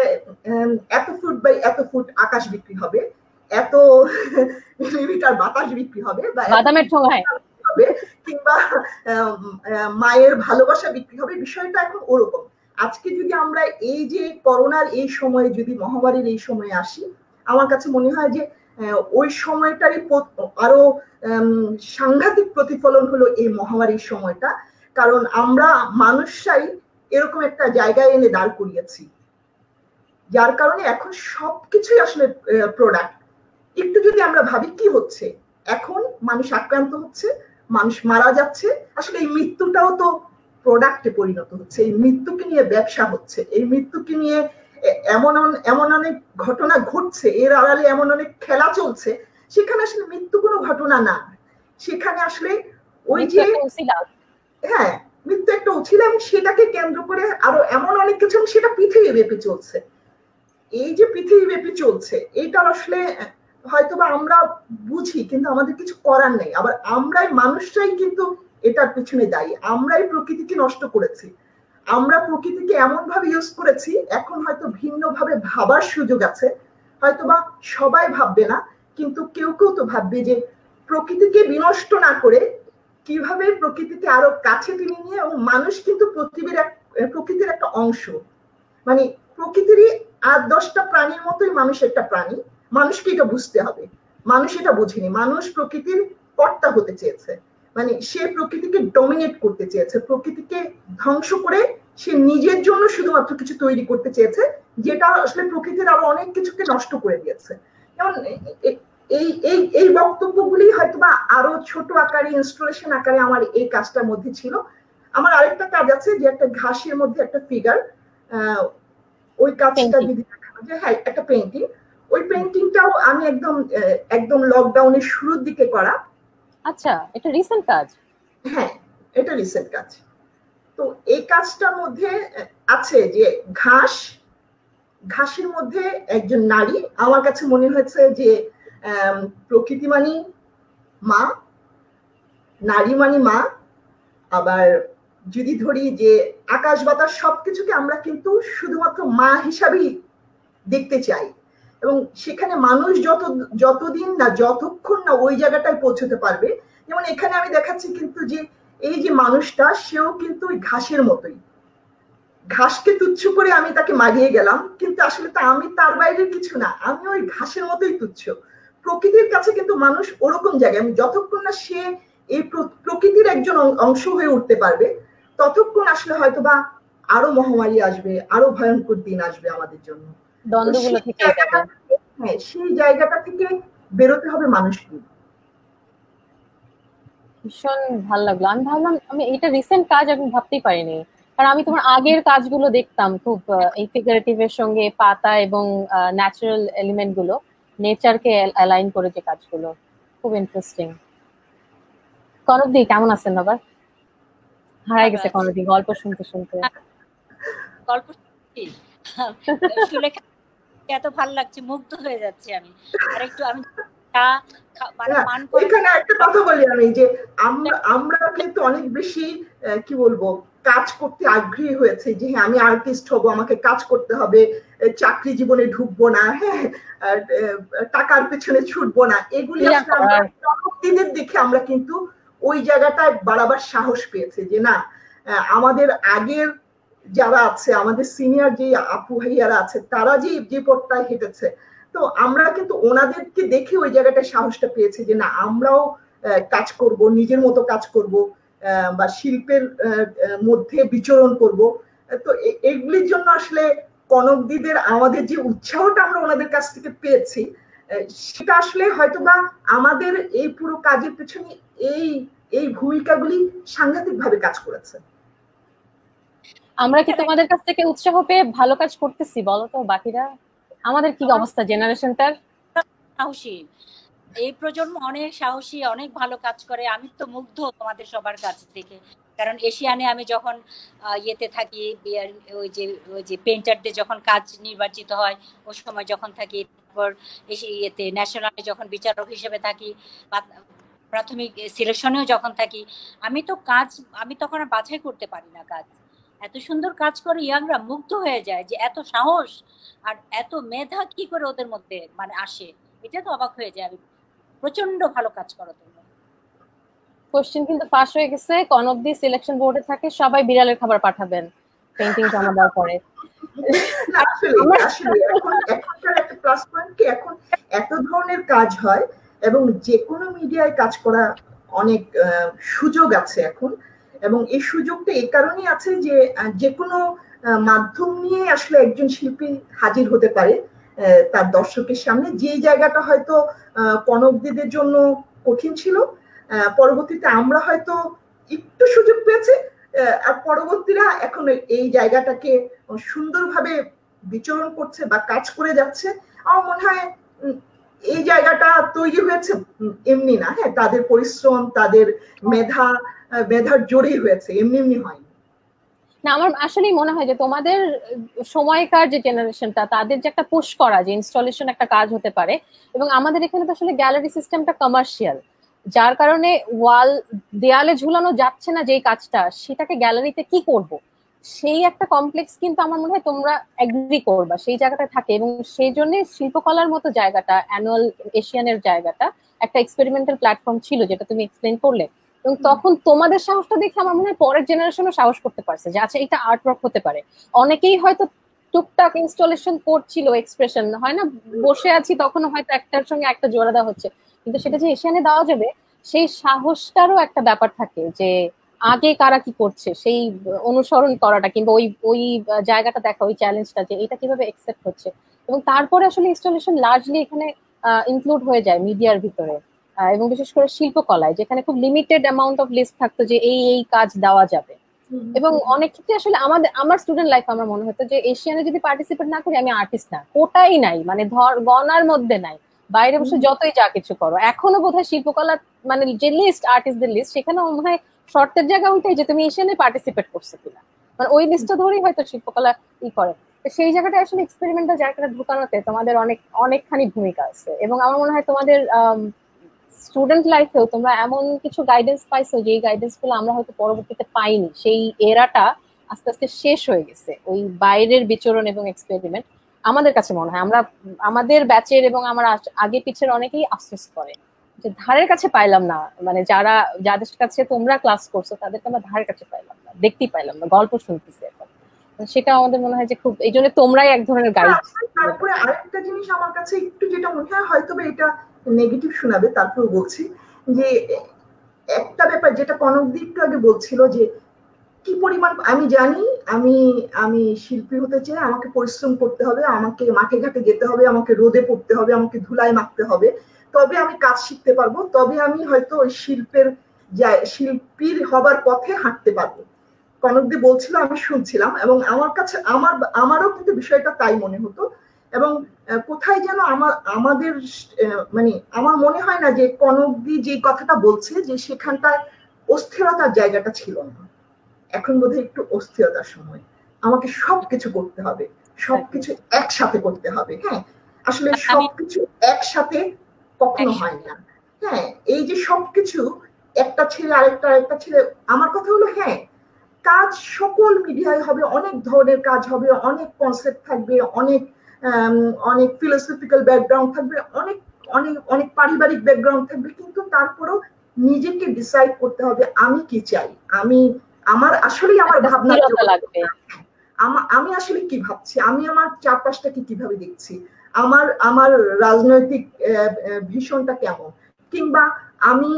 এত ফুট বাই এত ফুট আকাশ বিক্রি হবে, এত মিলিমিটার বাতাস বিক্রি হবে, বা বাদামের ঠোঙায় হবে, কিংবা মায়ের ভালোবাসা বিক্রি হবে। বিষয়টা এখন ওরকম। আজকে যদি আমরা এই যে করোনার এই সময়ে, যদি মহামারীর এই সময়ে আসি, আমার কাছে মনে হয় যে ওই সময়টারই আরো সাংঘাতিক প্রতিফলন হলো এই মহামারীর সময়টা। কারণ আমরা মানুষরাই এরকম একটা জায়গায় এনে দাঁড় করিয়েছি, যার কারণে এখন সবকিছুই আসলে প্রোডাক্ট। একটু যদি আমরা ভাবি কি হচ্ছে, এখন মানুষ আক্রান্ত হচ্ছে, মানুষ মারা যাচ্ছে, আসলে এই মৃত্যুটাও তো প্রোডাক্টে পরিণত হচ্ছে। এই মৃত্যুকে নিয়ে ব্যবসা হচ্ছে, এই মৃত্যুকে নিয়ে এমন অনেক ঘটনা ঘটছে, এর আড়ালে এমন অনেক খেলা চলছে, সেখানে আসলে মৃত্যু কোনো ঘটনা না, সেখানে আসলে ওই যে হ্যাঁ মৃত্যু একটা উছিলা, সেটাকে কেন্দ্র করে আরো এমন অনেক কিছু, সেটা পৃথিবীব্যাপী চলছে। এই যে পৃথিবীব্যাপী চলছে, এটা আসলে হয়তোবা আমরা বুঝি, কিন্তু আমাদের কিছু করার নেই। আবার আমরাই মানুষরাই কিন্তু এটার পিছনে দায়ী। আমরাই প্রকৃতিকে নষ্ট করেছি, আমরা প্রকৃতিকে এমন ভাবে ইউজ করেছি। এখন হয়তো ভিন্ন ভাবে ভাবার সুযোগ আছে, হয়তোবা সবাই ভাববে না, কিন্তু কেউ কেউ তো ভাববে যে প্রকৃতিকে বিনষ্ট না করে কিভাবে প্রকৃতিকে আরো কাছে টেনে নিয়ে, এবং মানুষ কিন্তু প্রকৃতির একটা অংশ। মানে প্রকৃতিরই ৮-১০টা প্রাণীর মতোই মানুষ একটা প্রাণী। মানুষকে এটা বুঝতে হবে, মানুষ এটা বুঝেনি। মানুষ প্রকৃতির কর্তা হতে চেয়েছে, মানে সে প্রকৃতিকে ডমিনেট করতে চেয়েছে, প্রকৃতিকে ধ্বংস করে সে নিজের জন্য শুধুমাত্র কিছু তৈরি করতে চেয়েছে, যেটা আসলে প্রকৃতির আরো অনেক কিছুকে নষ্ট করে দিয়েছে। যেমন এই এই এই বক্তব্যগুলি হয়তোবা আরো ছোট আকারে, ইনস্টলেশন আকারে আমার এই কাজটার মধ্যে ছিল। আমার আরেকটা কাজ আছে, যে একটা ঘাসের মধ্যে একটা ফিগার, ওই কাজটা যদি দেখানো যায়, হ্যাঁ একটা পেইন্টিং, ওই পেইন্টিংটাও আমি একদম লকডাউনের শুরুর দিকে করা। আচ্ছা, এটা রিসেন্ট কাজ? হ্যাঁ, এটা রিসেন্ট কাজ। তো এই কাজটার মধ্যে আছে যে ঘাসের মধ্যে একজন নারী। আমার কাছে মনে হয়েছে যে প্রকৃতি মানি মা, নারী মানি মা। আবার যদি ধরি যে আকাশ বাতাস সবকিছুকে আমরা কিন্তু শুধুমাত্র মা হিসাবেই দেখতে চাই, এবং সেখানে মানুষ যতদিন না, যতক্ষণ না ওই জায়গাটায় পৌঁছতে পারবে। যেমন এখানে আমি দেখাচ্ছি কিন্তু যে এই যে মানুষটা, সেও কিন্তু ওই ঘাসের মতোই। ঘাসকে তুচ্ছ করে আমি তাকে মারিয়ে গেলাম, কিন্তু আসলে তো আমি তার বাইরে কিছু না, আমি ওই ঘাসের মতোই তুচ্ছ। প্রকৃতির কাছে কিন্তু মানুষ ওরকম জায়গায়, যতক্ষণ না সে এই প্রকৃতির একজন অংশ হয়ে উঠতে পারবে, ততক্ষণ আসলে হয়তোবা আরো মহামারী আসবে, আরো ভয়ঙ্কর দিন আসবে আমাদের জন্য। দ্বন্দ্বগুলো থেকে হ্যাঁ, সেই জায়গাটা থেকে বেরোতে হবে মানুষকে। ভীষণ ভালো লাগলো। আমি ভাবলাম, আমি এটা রিসেন্ট কাজ আমি ভাবতেই পারিনি, কারণ আমি তোমার আগের কাজগুলো দেখতাম খুব এই ফিগারেটিভের সঙ্গে পাতা এবং ন্যাচারাল এলিমেন্ট গুলো, নেচারকে অ্যালাইন করে যে কাজগুলো, খুব ইন্টারেস্টিং। কনকদি কেমন আছেন? আবার হারাই গেছে কনকদি গল্প শুনতে শুনতে। গল্প শুনে এত ভালো লাগছে, মুগ্ধ হয়ে যাচ্ছি আমি। আর একটু আমি এখানে একটা কথা বলি আমি, যে আমরা কিন্তু অনেক বেশি কি বলবো কাজ করতে আগ্রহী হয়েছে, যে হ্যাঁ আমি আর্টিস্ট হব, আমাকে কাজ করতে হবে, চাকরি জীবনে ঢুকবো না, হ্যাঁ টাকার পেছনে ছুটবো না। এগুলি দিনের দেখে আমরা কিন্তু ওই জায়গাটায় বাড়াবার সাহস পেয়েছে, যে না আমাদের আগের যারা আছে, আমাদের সিনিয়র যে আপু ভাইয়ারা আছে, তারা যে পথটায় হেঁটেছে, তো আমরা কিন্তু ওনাদেরকে দেখে ওই জায়গাটা সাহসটা পেয়েছি, যে না আমরাও কাজ করব, নিজের মতো কাজ করব, বা শিল্পের মধ্যে বিচরণ করব। তো এগুলির জন্য আসলে কনকদিদের আমাদের যে উৎসাহটা আমরা ওনাদের কাছ থেকে পেয়েছি, সেটা আসলে হয়তোবা আমাদের এই পুরো কাজের পেছনে এই ভূমিকাগুলি সাংঘাতিক ভাবে কাজ করেছে। আমরা কি তোমাদের কাছ থেকে উৎসাহ পেয়ে ভালো কাজ করতেছি? বলো তো বাকিরা, আমাদের কি অবস্থা জেনারেশনটার? সাহসী, এই প্রজন্ম অনেক সাহসী, অনেক ভালো কাজ করে। আমি তো মুগ্ধ তোমাদের সবার কাছ থেকে, কারণ এশিয়ানে আমি যখন ইয়েতে থাকি, ওই যে পেইন্টারদের যখন কাজ নির্বাচিত হয় ওই সময় যখন থাকি, তারপর ইয়েতে ন্যাশনালে যখন বিচারক হিসেবে থাকি, প্রাথমিক সিলেকশনেও যখন থাকি, আমি তখন আর বাছাই করতে পারি না কাজ। এত সুন্দর কাজ করে ইয়াংরা, মুগ্ধ হয়ে যায় যে এত সাহস আর এত মেধা কি করে ওদের মধ্যে মানে আসে, এটা তো অবাক হয়ে যায়। আমি প্রচন্ড ভালো কাজ করো তুমি। কোশ্চেন কিন্তু ফাঁস হয়ে গেছে, কোন অব্দি সিলেকশন বোর্ডে থাকে সবাই বিড়ালের খাবার পাঠাবেন পেইন্টিং জমা দেওয়ার পরে। এখনকার একটা প্লাস পয়েন্ট কি, এখন এত ধরনের কাজ হয় এবং যে কোনো মিডিয়ায় কাজ করা অনেক সুযোগ আছে এখন, এবং এই সুযোগটা এই কারণেই আছে যে যে কোনো মাধ্যম নিয়ে আসলে একজন শিল্পী হাজির হতে পারে তার দর্শকের সামনে। যে জায়গাটা হয়তো কনকদিদের জন্য কঠিন ছিল, পরবর্তীতে আমরা হয়তো একটু সুযোগ পেয়েছি, আর পরবর্তীরা এখন এই জায়গাটাকে সুন্দরভাবে বিচরণ করছে বা কাজ করে যাচ্ছে। আমার মনে হয় এই জায়গাটা তৈরি হয়েছে এমনি না, হ্যাঁ, তাদের পরিশ্রম, তাদের মেধার জোরেই হয়েছে, এমনি এমনি হয়নি। না, আমার আসলেই মনে হয় যে তোমাদের সময়কার যে জেনারেশনটা, তাদের যে একটা পুশ করা যে ইনস্টলেশন একটা কাজ হতে পারে, এবং আমাদের এখানে তো আসলে গ্যালারি সিস্টেমটা কমার্শিয়াল, যার কারণে দেয়ালে ঝুলানো যাচ্ছে না যেই কাজটা, সেটাকে গ্যালারিতে কি করব, সেই একটা কমপ্লেক্স কিন্তু আমার মনে হয় তোমরা এগ্রি করবা সেই জায়গাটা থাকে। এবং সেই জন্য শিল্পকলার মতো জায়গাটা, অ্যানুয়াল এশিয়ানের জায়গাটা একটা এক্সপেরিমেন্টাল প্ল্যাটফর্ম ছিল, যেটা তুমি এক্সপ্লেন করলে। এবং তখন তোমাদের সাহসটা দেখে আমার মনে হয় পরের জেনারেশনও সাহস করতে পারছে যে আচ্ছা এটা আর্টওয়ার্ক হতে পারে। অনেকেই হয়তো টুকটাক ইনস্টলেশন করছিল, এক্সপ্রেশন হয় না, বসে আছি তখন হয়তো একটার সঙ্গে একটা জোড়া দেওয়া হচ্ছে, কিন্তু সেটা যে এশিয়ানে দেওয়া যাবে সেই সাহসটারও একটা ব্যাপার থাকে, যে আগে কারা কি করছে সেই অনুসরণ করাটা, কিংবা ওই ওই জায়গাটা দেখা, ওই চ্যালেঞ্জটা যে এটা কিভাবে একসেপ্ট হচ্ছে। এবং তারপরে আসলে ইনস্টলেশন লার্জলি এখানে ইনক্লুড হয়ে যায় মিডিয়ার ভিতরে, এবং বিশেষ করে শিল্পকলায়, যেখানে খুব লিমিটেড অ্যামাউন্ট অফ লিস্ট থাকতো যে এই কাজ দেওয়া যাবে। এবং অনেক ক্ষেত্রে আসলে আমার স্টুডেন্ট লাইফ আমার মনে হতো যে এশিয়ানে যদি পার্টিসিপেট না করি আমি আর্টিস্ট না, কোটাই নাই, মানে গণার মধ্যে নাই, বাইরে বসে যতই যা কিছু করো। এখনো বোধহয় শিল্পকলা মানে যে লিস্ট, আর্টিস্টদের লিস্ট, সেখানে মনে হয় শর্তের জায়গা ওইটাই যে তুমি এশিয়ানে পার্টিসিপেট করছো কিনা, মানে ওই লিস্টটা ধরেই হয়তো শিল্পকলা করে। সেই জায়গাটা আসলে এক্সপেরিমেন্টাল জায়গাটা ঢুকানোতে তোমাদের অনেকখানি ভূমিকা আছে। এবং আমার মনে হয় তোমাদের স্টুডেন্ট লাইফেও তোমরা এমন কিছু গাইডেন্স পাইছো যে গাইডেন্স গুলো আমরা হয়তো পরবর্তীতে পাইনি। সেই এরাটা আস্তে আস্তে শেষ হয়ে গেছে, ওই বাইরের বিচরণ এবং এক্সপেরিমেন্ট। আমাদের কাছে মনে হয় আমাদের ব্যাচের এবং আমার আগে পিছের অনেকেই আফসোস করে যে ধারের কাছে পাইলাম না, মানে যাদের কাছে তোমরা ক্লাস করছো তাদেরকে আমরা ধারের কাছে পাইলাম না, দেখতেই পাইলাম না, গল্প শুনতেছি এখন। সেটা আমাদের মনে হয় যে খুব, এই জন্য তোমরাই এক ধরনের গাইড। তারপরে আরেকটা জিনিস আমার কাছে একটু যেটা মনে হয়, হয়তো এটা নেগেটিভ শোনাবে, তারপর বলছি যে একটা ব্যাপার যেটা কনকদীপ একটু আগে বলছিল যে কি পরিমাণ, আমি জানি আমি শিল্পী হতে চাই, আমাকে পরিশ্রম করতে হবে, আমাকে মাঠে ঘাটে যেতে হবে, আমাকে রোদে পড়তে হবে, আমাকে ধুলায় মাখতে হবে, তবে আমি কাজ শিখতে পারবো, তবে আমি হয়তো ওই শিল্পীর হবার পথে হাঁটতে পারবো। কনকদি বলছিল, আমি শুনছিলাম, এবং আমার কাছে আমারও কিন্তু বিষয়টা তাই মনে হতো। এবং কোথায় যেন আমাদের মানে আমার মনে হয় না যে কনকদি যে কথাটা বলছে যে সেখানটায় অস্থিরতার জায়গাটা ছিল না। এখন বোধহয় একটু অস্থিরতার সময়, আমাকে সবকিছু করতে হবে, সবকিছু একসাথে করতে হবে। হ্যাঁ, আসলে সবকিছু একসাথে কখনো হয় না। হ্যাঁ, এই যে সবকিছু একটা ছেলে আরেকটা ছেলে, আমার কথা হলো হ্যাঁ, কাজ সকল মিডিয়ায় হবে, অনেক ধরনের কাজ হবে, অনেক কনসেপ্ট থাকবে, অনেক ফিলোসফিক্যাল ব্যাকগ্রাউন্ড থাকবে, অনেক অনেক অনেক পারিবারিক ব্যাকগ্রাউন্ড থাকবে, কিন্তু তারপরেও নিজেকে ডিসাইড করতে হবে আমি কি চাই, আমার আসলেই আমার ভাবনা লাগবে, আমি আসলে কি ভাবছি, আমি আমার চারপাশটাকে কিভাবে দেখছি, আমার রাজনৈতিক ভীষণটা কেমন, কিংবা আমি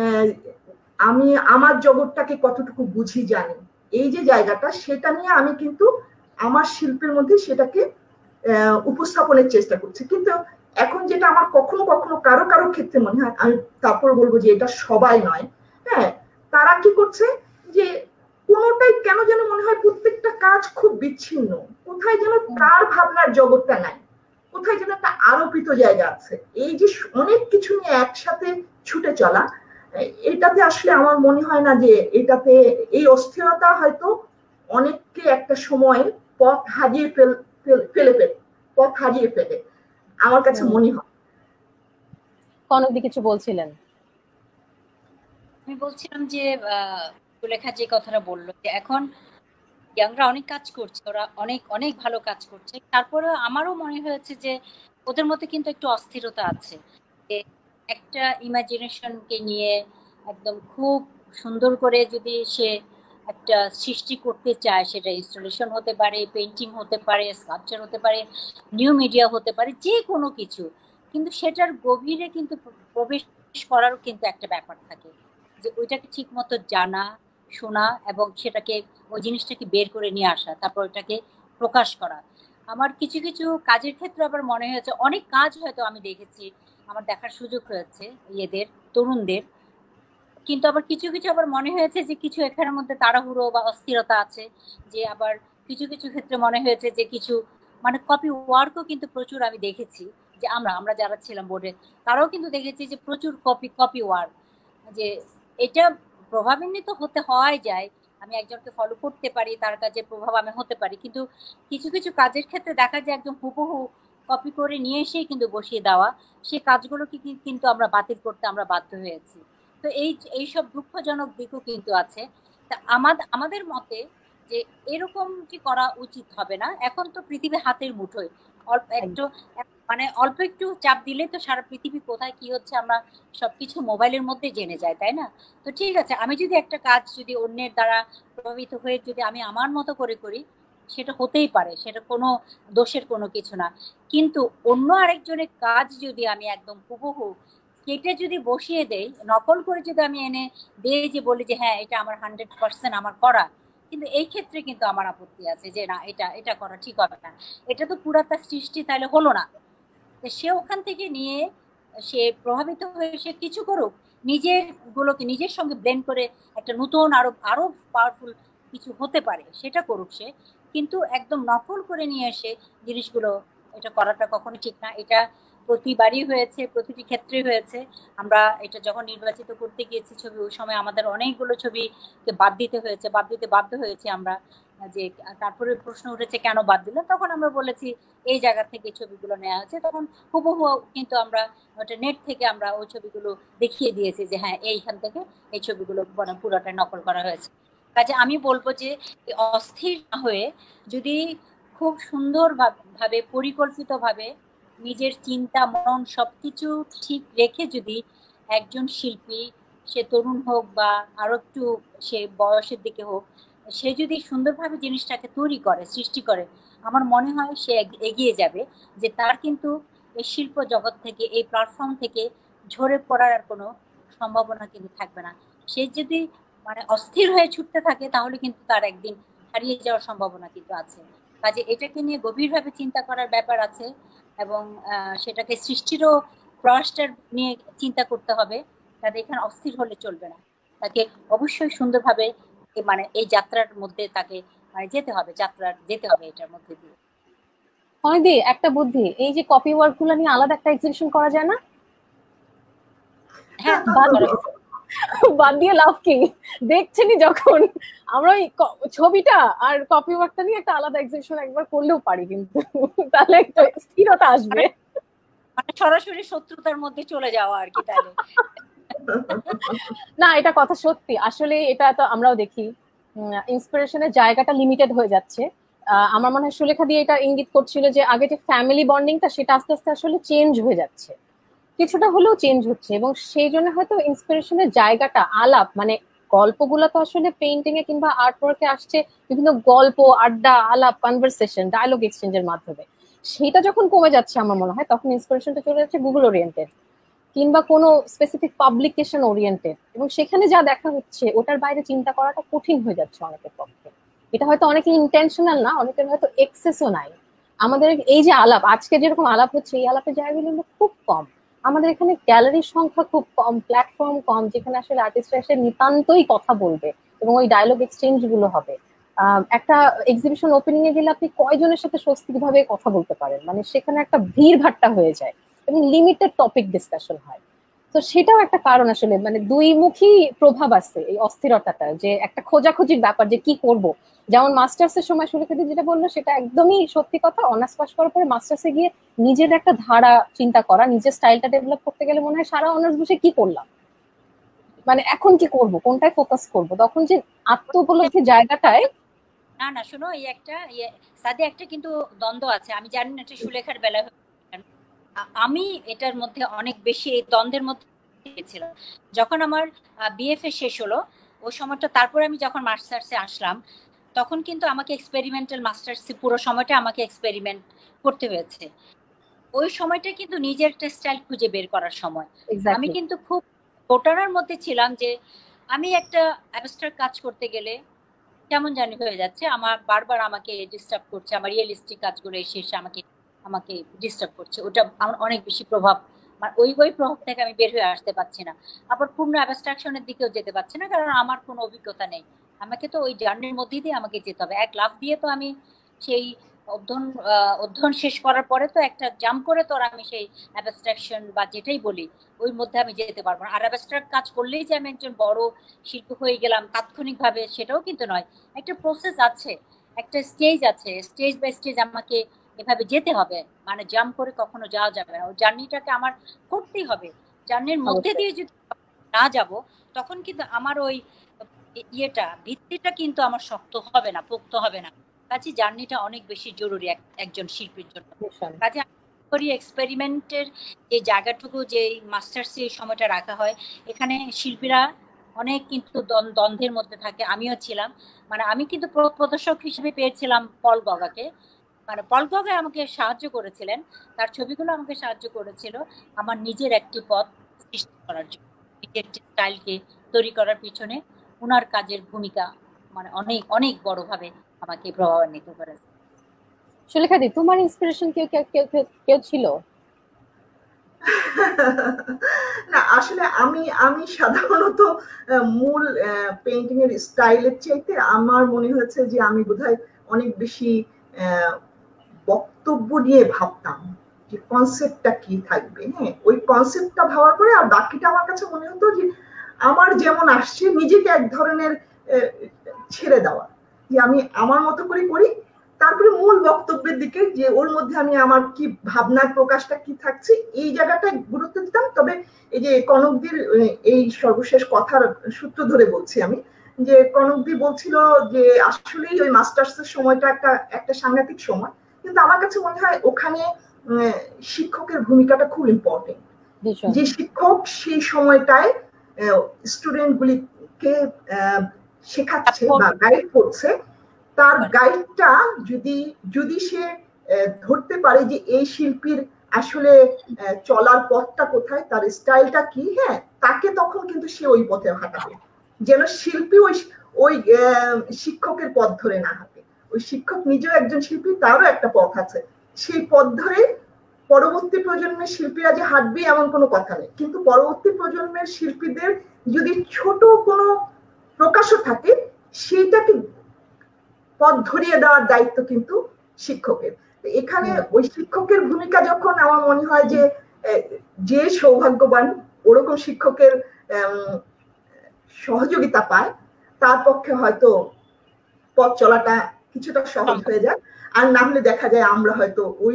আমার জগৎটাকে কতটুকু বুঝি জানি, এই যে জায়গাটা, সেটা নিয়ে আমি কিন্তু আমার শিল্পের মধ্যে সেটাকে উপস্থাপনের চেষ্টা করছি। কিন্তু এখন যেটা আমার কখনো কখনো কারো কারো ক্ষেত্রে মনে হয়, আমি তারপর বলবো যে এটা সবাই নয়, হ্যাঁ, তারা কি করছে যে কোনোটাই কেন যেন মনে হয় প্রত্যেকটা কাজ খুব বিচ্ছিন্ন, কোথায় যেন তার ভাবনার জগৎটা নাই, কোথায় যেন একটা আরোপিত জায়গা আছে। এই যে অনেক কিছু নিয়ে একসাথে ছুটে চলা, এটাতে আসলে আমার মনে হয় না যে এটাতে এই অস্থিরতা হয়তো অনেককে একটা সময় পথ হারিয়ে ফেলে আমার কাছে মনে হয়। কনকদি কিছু বলছিলেন? আমি বলছিলাম যে সুলেখা যে কথাটা বললো যে এখন ইয়াংরা অনেক কাজ করছে, ওরা অনেক অনেক ভালো কাজ করছে, তারপরে আমারও মনে হয়েছে যে ওদের মধ্যে কিন্তু একটু অস্থিরতা আছে, যে একটা ইমাজিনেশনকে নিয়ে একদম খুব সুন্দর করে যদি সে একটা সৃষ্টি করতে চায়, সেটা ইনস্টলেশন হতে পারে, পেন্টিং হতে পারে, স্কাল্পচার হতে পারে, নিউ মিডিয়া হতে পারে, যে কোনো কিছু, কিন্তু সেটার গভীরে কিন্তু প্রবেশ করারও কিন্তু একটা ব্যাপার থাকে, যে ওইটাকে ঠিক মতো জানা, শোনা, এবং সেটাকে ওই জিনিসটাকে বের করে নিয়ে আসা, তারপর ওটাকে প্রকাশ করা। আমার কিছু কিছু কাজের ক্ষেত্রে আবার মনে হয়েছে, অনেক কাজ হয়তো আমি দেখেছি, আমার দেখার সুযোগ হয়েছে এদের তরুণদের, কিন্তু আবার কিছু কিছু আবার মনে হয়েছে যে কিছু এখানের মধ্যে তাড়াহুড়ো বা অস্থিরতা আছে, যে আবার কিছু কিছু ক্ষেত্রে মনে হয়েছে যে কিছু মানে কপি ওয়ার্কও কিন্তু প্রচুর আমি দেখেছি, যে আমরা আমরা যারা ছিলাম বোর্ডে তারাও কিন্তু দেখেছি যে প্রচুর কপি ওয়ার্ক, যে এটা প্রভাবান্বিত হতে হয় যায়, আমি একজনকে ফলো করতে পারি, তার কাজের প্রভাব আমি হতে পারি, কিন্তু কিছু কিছু কাজের ক্ষেত্রে দেখা যায় একদম হুবহু কপি করে নিয়ে এসেই কিন্তু বসিয়ে দেওয়া, সেই কাজগুলোকে কিন্তু আমরা বাতিল করতে আমরা বাধ্য হয়েছি। তো এইসব দুঃখজনক দিকও কিন্তু আছে। তা আমাদের মতে যে এরকম কি করা উচিত হবে না, এখন তো পৃথিবী হাতের মুঠোয়, অল্প একটু মানে অল্প একটু চাপ দিলে তো সারা পৃথিবী কোথায় কি হচ্ছে আমরা সবকিছু মোবাইলের মধ্যে জেনে যাই, তাই না? তো ঠিক আছে, আমি যদি একটা কাজ যদি অন্যের দ্বারা প্রভাবিত হয়ে যদি আমি আমার মতো করে করি, সেটা হতেই পারে, সেটা কোনো দোষের কোনো কিছু না, কিন্তু অন্য আরেকজনের কাজ যদি আমি একদম হুবহু কেটে যদি বসিয়ে দেই, নকল করে যদি আমি এনে দিয়ে যে বলি যে হ্যাঁ এটা আমার 100% আমার করা, কিন্তু এই ক্ষেত্রে কিন্তু আমার আপত্তি আছে, যে না এটা এটা করা ঠিক হবে না, এটা তো পুরা তার সৃষ্টি তাহলে হলো না। সে ওখান থেকে নিয়ে সে প্রভাবিত হয়ে সে কিছু করুক, নিজের গুলোকে নিজের সঙ্গে ব্লেন্ড করে একটা নতুন আরো আরো পাওয়ারফুল কিছু হতে পারে, সেটা করুক সে, কিন্তু একদম নকল করে নিয়ে এসে জিনিসগুলো এটা করাটা কখনো ঠিক না। এটা প্রতিবারই হয়েছে, প্রতিটি ক্ষেত্রে হয়েছে। আমরা এটা যখন নির্বাচিত করতে গিয়েছি ছবি, ওই সময় আমাদের অনেকগুলো ছবিকে বাদ দিতে হয়েছে, বাদ দিতে বাধ্য হয়েছি আমরা, যে তারপরে প্রশ্ন উঠেছে কেন বাদ দিলেন, তখন আমরা বলেছি এই জায়গা থেকে ছবিগুলো নেওয়া হয়েছে, তখন হুবহু কিন্তু আমরা ওটা নেট থেকে আমরা ওই ছবিগুলো দেখিয়ে দিয়েছি যে হ্যাঁ এইখান থেকে এই ছবিগুলো মানে পুরোটা নকল করা হয়েছে। কাজে আমি বলবো যে অস্থির না হয়ে যদি খুব সুন্দর ভাবে পরিকল্পিত ভাবে নিজের চিন্তা মন সবকিছু ঠিক রেখে যদি একজন শিল্পী, সে তরুণ হোক বা আরো একটু সে বয়সের দিকে হোক, সে যদি সুন্দরভাবে জিনিসটাকে তৈরি করে, সৃষ্টি করে, আমার মনে হয় সে এগিয়ে যাবে, যে তার কিন্তু এই শিল্প জগৎ থেকে, এই প্ল্যাটফর্ম থেকে ঝরে পড়ার আর কোনো সম্ভাবনা কিন্তু থাকবে না। সে যদি মানে অস্থির হয়ে ছুটতে থাকে, তাহলে কিন্তু তার একদিন হারিয়ে যাওয়ার সম্ভাবনা কিন্তু আছে। কাজে এটাকে নিয়ে গভীরভাবে চিন্তা করার ব্যাপার আছে, এবং সেটাকে সৃষ্টিরও প্রয়াসটার নিয়ে চিন্তা করতে হবে। তাদের এখানে অস্থির হলে চলবে না, তাকে অবশ্যই সুন্দরভাবে মানে এই যাত্রার মধ্যে তাকে মানে যেতে হবে এটার মধ্যে দিয়ে। অনেকদি একটা বুদ্ধি, এই যে কপি ওয়ার্ক গুলো নিয়ে আলাদা একটা এক্সিবিশন করা যায় না? হ্যাঁ, বাদ দিয়ে লাভ কি, দেখছেনই যখন আমরা ওই ছবিটা আর কপি ওয়ার্কটা নিয়ে একটা আলাদা এক্সিবিশন একবার করলেও পারি, কিন্তু তাহলে একটা স্থিরতা আসবে, মানে সরাসরি শত্রুতার মধ্যে চলে যাওয়া আর কি তাহলে। না এটা কথা সত্যি, আসলে এটা তো আমরাও দেখি ইন্সপিরেশনের জায়গাটা লিমিটেড হয়ে যাচ্ছে। আমার মনে হয় সুলেখা দিয়ে এটা ইঙ্গিত করছিল যে আগে যে ফ্যামিলি বন্ডিংটা সেটা আস্তে আস্তে আসলে চেঞ্জ হয়ে যাচ্ছে, কিছুটা হলেও চেঞ্জ হচ্ছে, এবং সেই জন্য হয়তো ইন্সপিরেশনের জায়গাটা আলাপ মানে গল্পগুলো তো আসলে পেইন্টিং এ কিংবা আর্ট ওয়ার্কে আসছে বিভিন্ন গল্প, আড্ডা, আলাপ, কনভারসেশন, ডায়লগ এক্সচেঞ্জের মাধ্যমে, সেটা যখন কমে যাচ্ছে আমার মনে হয় তখন ইন্সপিরেশনটা চলে যাচ্ছে গুগল ওরিয়েন্টেড কিংবা কোনো স্পেসিফিক পাবলিকেশন ওরিয়েন্টেড, এবং সেখানে যা দেখা হচ্ছে ওটার বাইরে চিন্তা করাটা কঠিন হয়ে যাচ্ছে অনেকের পক্ষে। এটা হয়তো অনেকে ইন্টেনশনাল না, অনেকের হয়তো এক্সেসও নাই। আমাদের এই যে আলাপ, আজকে যেরকম আলাপ হচ্ছে, এই আলাপের জায়গাগুলো খুব কম। আমাদের এখানে গ্যালারির সংখ্যা খুব কম, প্ল্যাটফর্ম কম, যেখানে আসলে আর্টিস্টরা এসে নিতান্তই কথা বলবে এবং ওই ডায়লগ এক্সচেঞ্জ গুলো হবে। একটা এক্সিবিশন ওপেনিং এ গেলে আপনি কয়জনের সাথে স্বস্তিক ভাবে কথা বলতে পারেন, মানে সেখানে একটা ভিড় ভাট্টা হয়ে যায় এবং লিমিটেড টপিক ডিসকাশন হয়। তো সেটাও একটা কারণ আসলে, মানে দুইমুখী প্রভাব আছে এই অস্থিরতাটা, যে একটা খোঁজাখুঁজির ব্যাপার যে কি করব। যেমন মাস্টার্স এর সময় সুলেখাদি যেটা বললো সেটা একদমই সত্যি কথা, অনার্স পাস করার পরে মাস্টার্সে গিয়ে নিজের একটা ধারা চিন্তা করা, নিজের স্টাইলটা ডেভেলপ করতে গেলে মনে হয় সারা অনার্স বসে কি করলাম, মানে এখন কি করব, কোনটায় ফোকাস করব, তখন যে আত্ম উপলব্ধির জায়গাটায়। না না শোনো, এই একটা সাথে একটা কিন্তু দ্বন্দ্ব আছে, আমি জানি না এটা সুলেখার বেলায় আমি এটার মধ্যে অনেক বেশি এই দ্বন্দ্বের মধ্যে ছিলাম। যখন আমার বিএফএ শেষ হলো ওই সময়টা, তারপরে আমি যখন মাস্টার্সে আসলাম, তখন কিন্তু আমাকে এক্সপেরিমেন্টাল মাস্টার্স পুরো সময়টা আমাকে এক্সপেরিমেন্ট করতে হয়েছে। ওই সময়টা কিন্তু নিজের একটা স্টাইল খুঁজে বের করার সময়। আমি কিন্তু খুব প্রতারণার মধ্যে ছিলাম যে আমি একটা অ্যাবস্ট্রাক্ট কাজ করতে গেলে কেমন জানি হয়ে যাচ্ছে, আমার বারবার আমাকে ডিস্টার্ব করছে, আমার রিয়েলিস্টিক কাজগুলো এসে এসে আমাকে আমাকে ডিস্টার্ব করছে। ওটা আমার অনেক বেশি প্রভাব, মানে ওই প্রভাব থেকে আমি বের হয়ে আসতে পারছি না। আবার পূর্ণ অ্যাবস্ট্রাকশনের দিকেও যেতে পারছি না, কারণ আমার কোনো অভিজ্ঞতা নেই। আমাকে তো ওই জার্নির মধ্যে দিয়ে আমাকে যেতে হবে। এক লাফ দিয়ে তো আমি সেই অধ্যয়ন শেষ করার পরে তো একটা জাম্প করে তো আমি সেই অ্যাবস্ট্রাকশন বা যেটাই বলি ওই মধ্যে আমি যেতে পারবো না। আর অ্যাবস্ট্রাক্ট কাজ করলেই যে আমি একজন বড় শিল্পী হয়ে গেলাম তাৎক্ষণিকভাবে, সেটাও কিন্তু নয়। একটা প্রসেস আছে, একটা স্টেজ আছে, স্টেজ বাই স্টেজ আমাকে এভাবে যেতে হবে, মানে জাম্প করে কখনো যাওয়া যাবে না। ওই জার্নিটাকে আমার করতেই হবে। জার্নির মধ্যে দিয়ে যদি না যাব তখন কিন্তু আমার ওই ভিত্তিটা কিন্তু আমার শক্ত হবে না, পোক্ত হবে না। কাজে জার্নিটা অনেক বেশি জরুরি একজন শিল্পীর জন্য। কাজে করি এক্সপেরিমেন্টের যে জায়গাটুকু, যে মাস্টার্স এই সময়টা রাখা হয়, এখানে শিল্পীরা অনেক কিন্তু দ্বন্দ্বের মধ্যে থাকে। আমিও ছিলাম, মানে আমি কিন্তু প্রদর্শক হিসেবে পেয়েছিলাম পল গগাকে। মানে পল গগা আমাকে সাহায্য করেছিলেন, তার ছবিগুলো আমাকে সাহায্য করেছিল আমার নিজের একটি পথ সৃষ্টি করার জন্য, নিজের স্টাইলকে তৈরি করার পিছনে ওনার কাজের ভূমিকা মানে অনেক অনেক বড়ভাবে আমাকে প্রভাবান্বিত করেছে। সুলেখাদি, তোমার ইন্সপিরেশন কেউ ছিল? না, আসলে আমি সাধারণত মূল পেইন্টিং এর স্টাইলের চাইতে আমার মনে হয়েছে যে আমি বোধহয় অনেক বেশি বক্তব্য নিয়ে ভাবতাম যে কনসেপ্টটা কি থাকবে। হ্যাঁ, ওই কনসেপ্টটা ভাবার পরে আর বাকিটা আমার কাছে মনে হতো যে আমার যেমন আসছে নিজেকে এক ধরনের ছেড়ে দেওয়া, যে আমি আমার মতো করে করি, তারপরে মূল বক্তব্যের দিকে যে ওর মধ্যে আমি আমার কি ভাবনার প্রকাশটা কি থাকছে এই জায়গাটা গুরুত্ব দিতাম। তবে এই যে কনকদির এই সর্বশেষ কথার সূত্র ধরে বলছি আমি, যে কনকদি বলছিল যে আসলেই ওই মাস্টার্সের সময়টা একটা সাংঘাতিক সময়, কিন্তু আমার কাছে মনে হয় ওখানে শিক্ষকের ভূমিকাটা খুব ইম্পর্টেন্ট। যে শিক্ষক সেই সময়টায় স্টুডেন্ট গুলিকে শেখাচ্ছে বা গাইড করছে, তার গাইডটা যদি সে ধরতে পারে যে এই শিল্পীর আসলে চলার পথটা কোথায়, তার স্টাইলটা কি, হ্যাঁ, তাকে তখন কিন্তু সে ওই পথে হাঁটাবে, যেন শিল্পী ওই শিক্ষকের পথ ধরে না হাঁটে। ওই শিক্ষক নিজেও একজন শিল্পী, তারও একটা পথ আছে, সেই পথ ধরে পরবর্তী প্রজন্মের শিল্পীরা যে হাঁটবে এমন কোনো কথা নেই, কিন্তু পরবর্তী প্রজন্মের শিল্পীদের যদি ছোট কোনো প্রকাশও থাকে সেইটাকে পথ ধরিয়ে দেওয়ার দায়িত্ব কিন্তু শিক্ষকের। এখানে ওই শিক্ষকের ভূমিকা যখন আমার মনে হয় যে সৌভাগ্যবান ওরকম শিক্ষকের সহযোগিতা পায়, তার পক্ষে হয়তো পথ চলাটা কিছুটা সহজ হয়ে যায়। আর না হলে দেখা যায় আমরা হয়তো ওই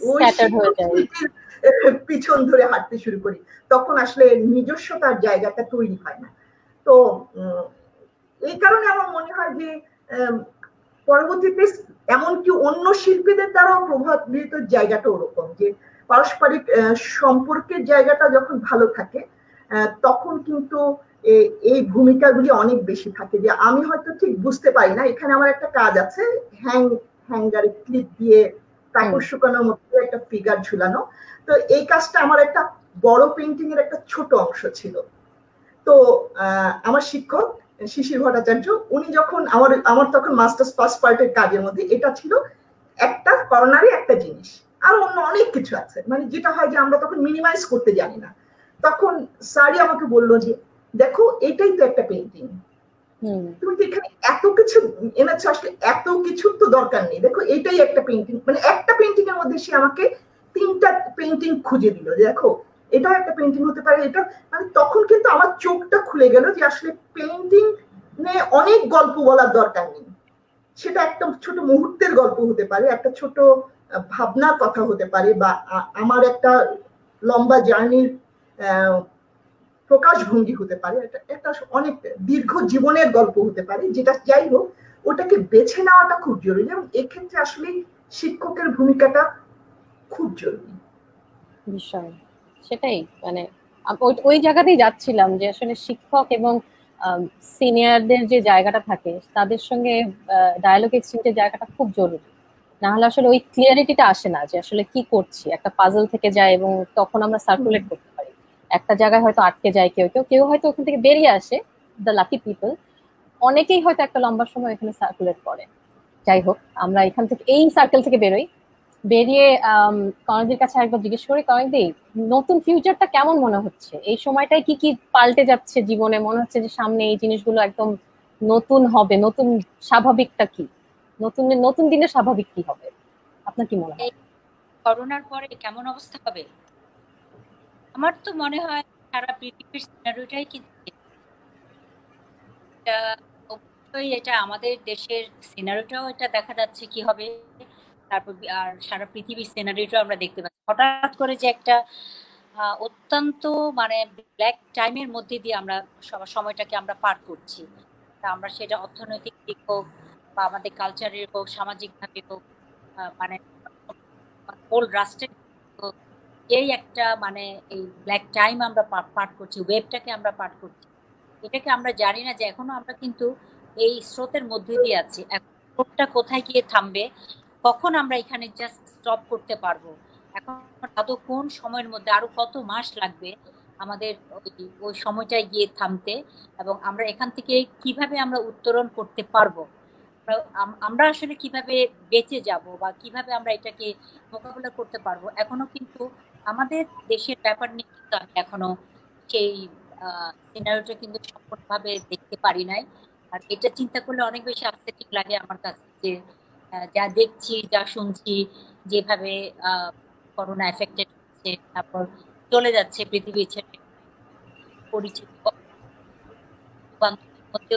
পিছন ধরে হাঁটতে শুরু করি, তখন আসলে নিজস্বতার জায়গাটা তৈরি হয় না। তো এই কারণে আমার মনে হয় যে পরবর্তীতে এমনকি অন্য শিল্পীদের দ্বারাও প্রভাবিত জায়গাটা ওরকম, যে পারস্পরিক সম্পর্কের জায়গাটা যখন ভালো থাকে তখন কিন্তু এই ভূমিকাগুলি অনেক বেশি থাকে। যে আমি হয়তো ঠিক বুঝতে পারি না, এখানে আমার একটা কাজ আছে হ্যাঙ্গারে ক্লিপ দিয়ে কাপড় শুকানোর মধ্যে একটা ফিগার ঝুলানো, তো এই কাজটা আমার একটা বড় পেইন্টিং এর একটা ছোট অংশ ছিল। তো আমার শিক্ষক শিশির ভট্টাচার্য উনি যখন আমার তখন মাস্টার্স ফার্স্ট পার্টের কাজের মধ্যে এটা ছিল একটা কর্নারে একটা জিনিস, আর অন্য অনেক কিছু আছে, মানে যেটা হয় যে আমরা তখন মিনিমাইজ করতে জানি না। তখন স্যারই আমাকে বললো যে দেখো এটাই তো একটা পেইন্টিং, তুমি তো এখানে এত কিছু এনেছো, আসলে এত কিছুর তো দরকার নেই, দেখো এটাই একটা পেইন্টিং। মানে একটা পেইন্টিং এর মধ্যে সে আমাকে 3টা পেইন্টিং খুঁজে দিল, যে দেখো এটাও একটা পেইন্টিং হতে পারে, এটা মানে তখন কিন্তু আমার চোখটা খুলে গেল যে আসলে পেইন্টিং নিয়ে অনেক গল্প বলার দরকার নেই, সেটা একটা ছোট মুহূর্তের গল্প হতে পারে, একটা ছোট ভাবনার কথা হতে পারে, বা আমার একটা লম্বা জার্নির প্রকাশভঙ্গি হতে পারে, একটা অনেক দীর্ঘ জীবনের গল্প হতে পারে, যেটা যাই হোক ওটাকে বেছে নেওয়াটা খুব জরুরি। এবং এক্ষেত্রে আসলে শিক্ষকের ভূমিকাটা খুব জরুরি বিষয়। সেটাই, মানে ওই জায়গাতেই যাচ্ছিলাম যে আসলে শিক্ষক এবং সিনিয়রদের যে জায়গাটা থাকে তাদের সঙ্গে ডায়ালগ এক্সচেঞ্জের জায়গাটা খুব জরুরি। না হলে আসলে ওই ক্লিয়ারিটিটা আসে না যে আসলে কি করছি, একটা পাজল থেকে যায় এবং তখন আমরা সার্কুলেট করতে পারি। একটা জায়গায় হয়তো আটকে যায়, কেউ কেউ কেউ হয়তো ওখান থেকে বেরিয়ে আসে, দ্য লাকি পিপল। অনেকেই হয়তো একটা লম্বা সময় এখানে সার্কুলেট করে। যাই হোক, আমরা এখান থেকে এই সার্কেল থেকে বেরোই, বেরিয়ে কয়েকদের কাছে একবার জিজ্ঞেস করি, কয়েকদিন নতুন ফিউচারটা কেমন মনে হচ্ছে, এই সময়টায় কি কি পাল্টে যাচ্ছে জীবনে, মনে হচ্ছে যে সামনে এই জিনিসগুলো একদম নতুন হবে, নতুন স্বাভাবিকটা কি, নতুন নতুন দিনে স্বাভাবিক কি হবে, আপনার কি মনে হয়? করোনার পরে কেমন অবস্থা হবে? আমার তো মনে হয় সারা পৃথিবীর সিনারিওটাই কিন্তু অবশ্যই এটা আমাদের দেশের সিনারিওটাও এটা দেখা যাচ্ছে কি হবে, তারপর আর সারা পৃথিবীর সিনারিওটা আমরা দেখতে পাচ্ছি। হঠাৎ করে যে একটা অত্যন্ত মানে ব্ল্যাক টাইমের মধ্যে দিয়ে আমরা সময়টাকে আমরা পার করছি। তা আমরা সেটা অর্থনৈতিক দিক হোক বা আমাদের কালচারের হোক, সামাজিক ভাবে হোক, মানে হোল রাষ্ট্রের হোক, এই একটা মানে এই ব্ল্যাক টাইম আমরা পার করছি, ওয়েবটাকে আমরা পার করছি। এটাকে আমরা জানি না যে এখনো আমরা কিন্তু এই স্রোতের মধ্যে দিয়ে আছি। এখন স্রোতটা কোথায় গিয়ে থামবে, কখন আমরা এখানে জাস্ট স্টপ করতে পারবো, এখন আদৌ কোন সময়ের মধ্যে, আরো কত মাস লাগবে আমাদের ওই সময়টায় গিয়ে থামতে, এবং আমরা এখান থেকে কিভাবে আমরা উত্তরণ করতে পারবো, আমরা আসলে কিভাবে বেঁচে যাব বা কিভাবে আমরা এটাকে মোকাবিলা করতে পারবো, এখনো কিন্তু আমাদের দেশের ব্যাপার নিয়ে কিন্তু আমি এখনো সেই সিনারিওটা কিন্তু সম্পূর্ণভাবে দেখতে পারি নাই। আর এটা চিন্তা করলে অনেক বেশি আপসেটিং লাগে আমার কাছে যে যা দেখছি, যা শুনছি, যেভাবে করোনা এফেক্টেড হচ্ছে, তারপর চলে যাচ্ছে পৃথিবী ছেড়ে পরিচিত বান্ধবের মধ্যেও।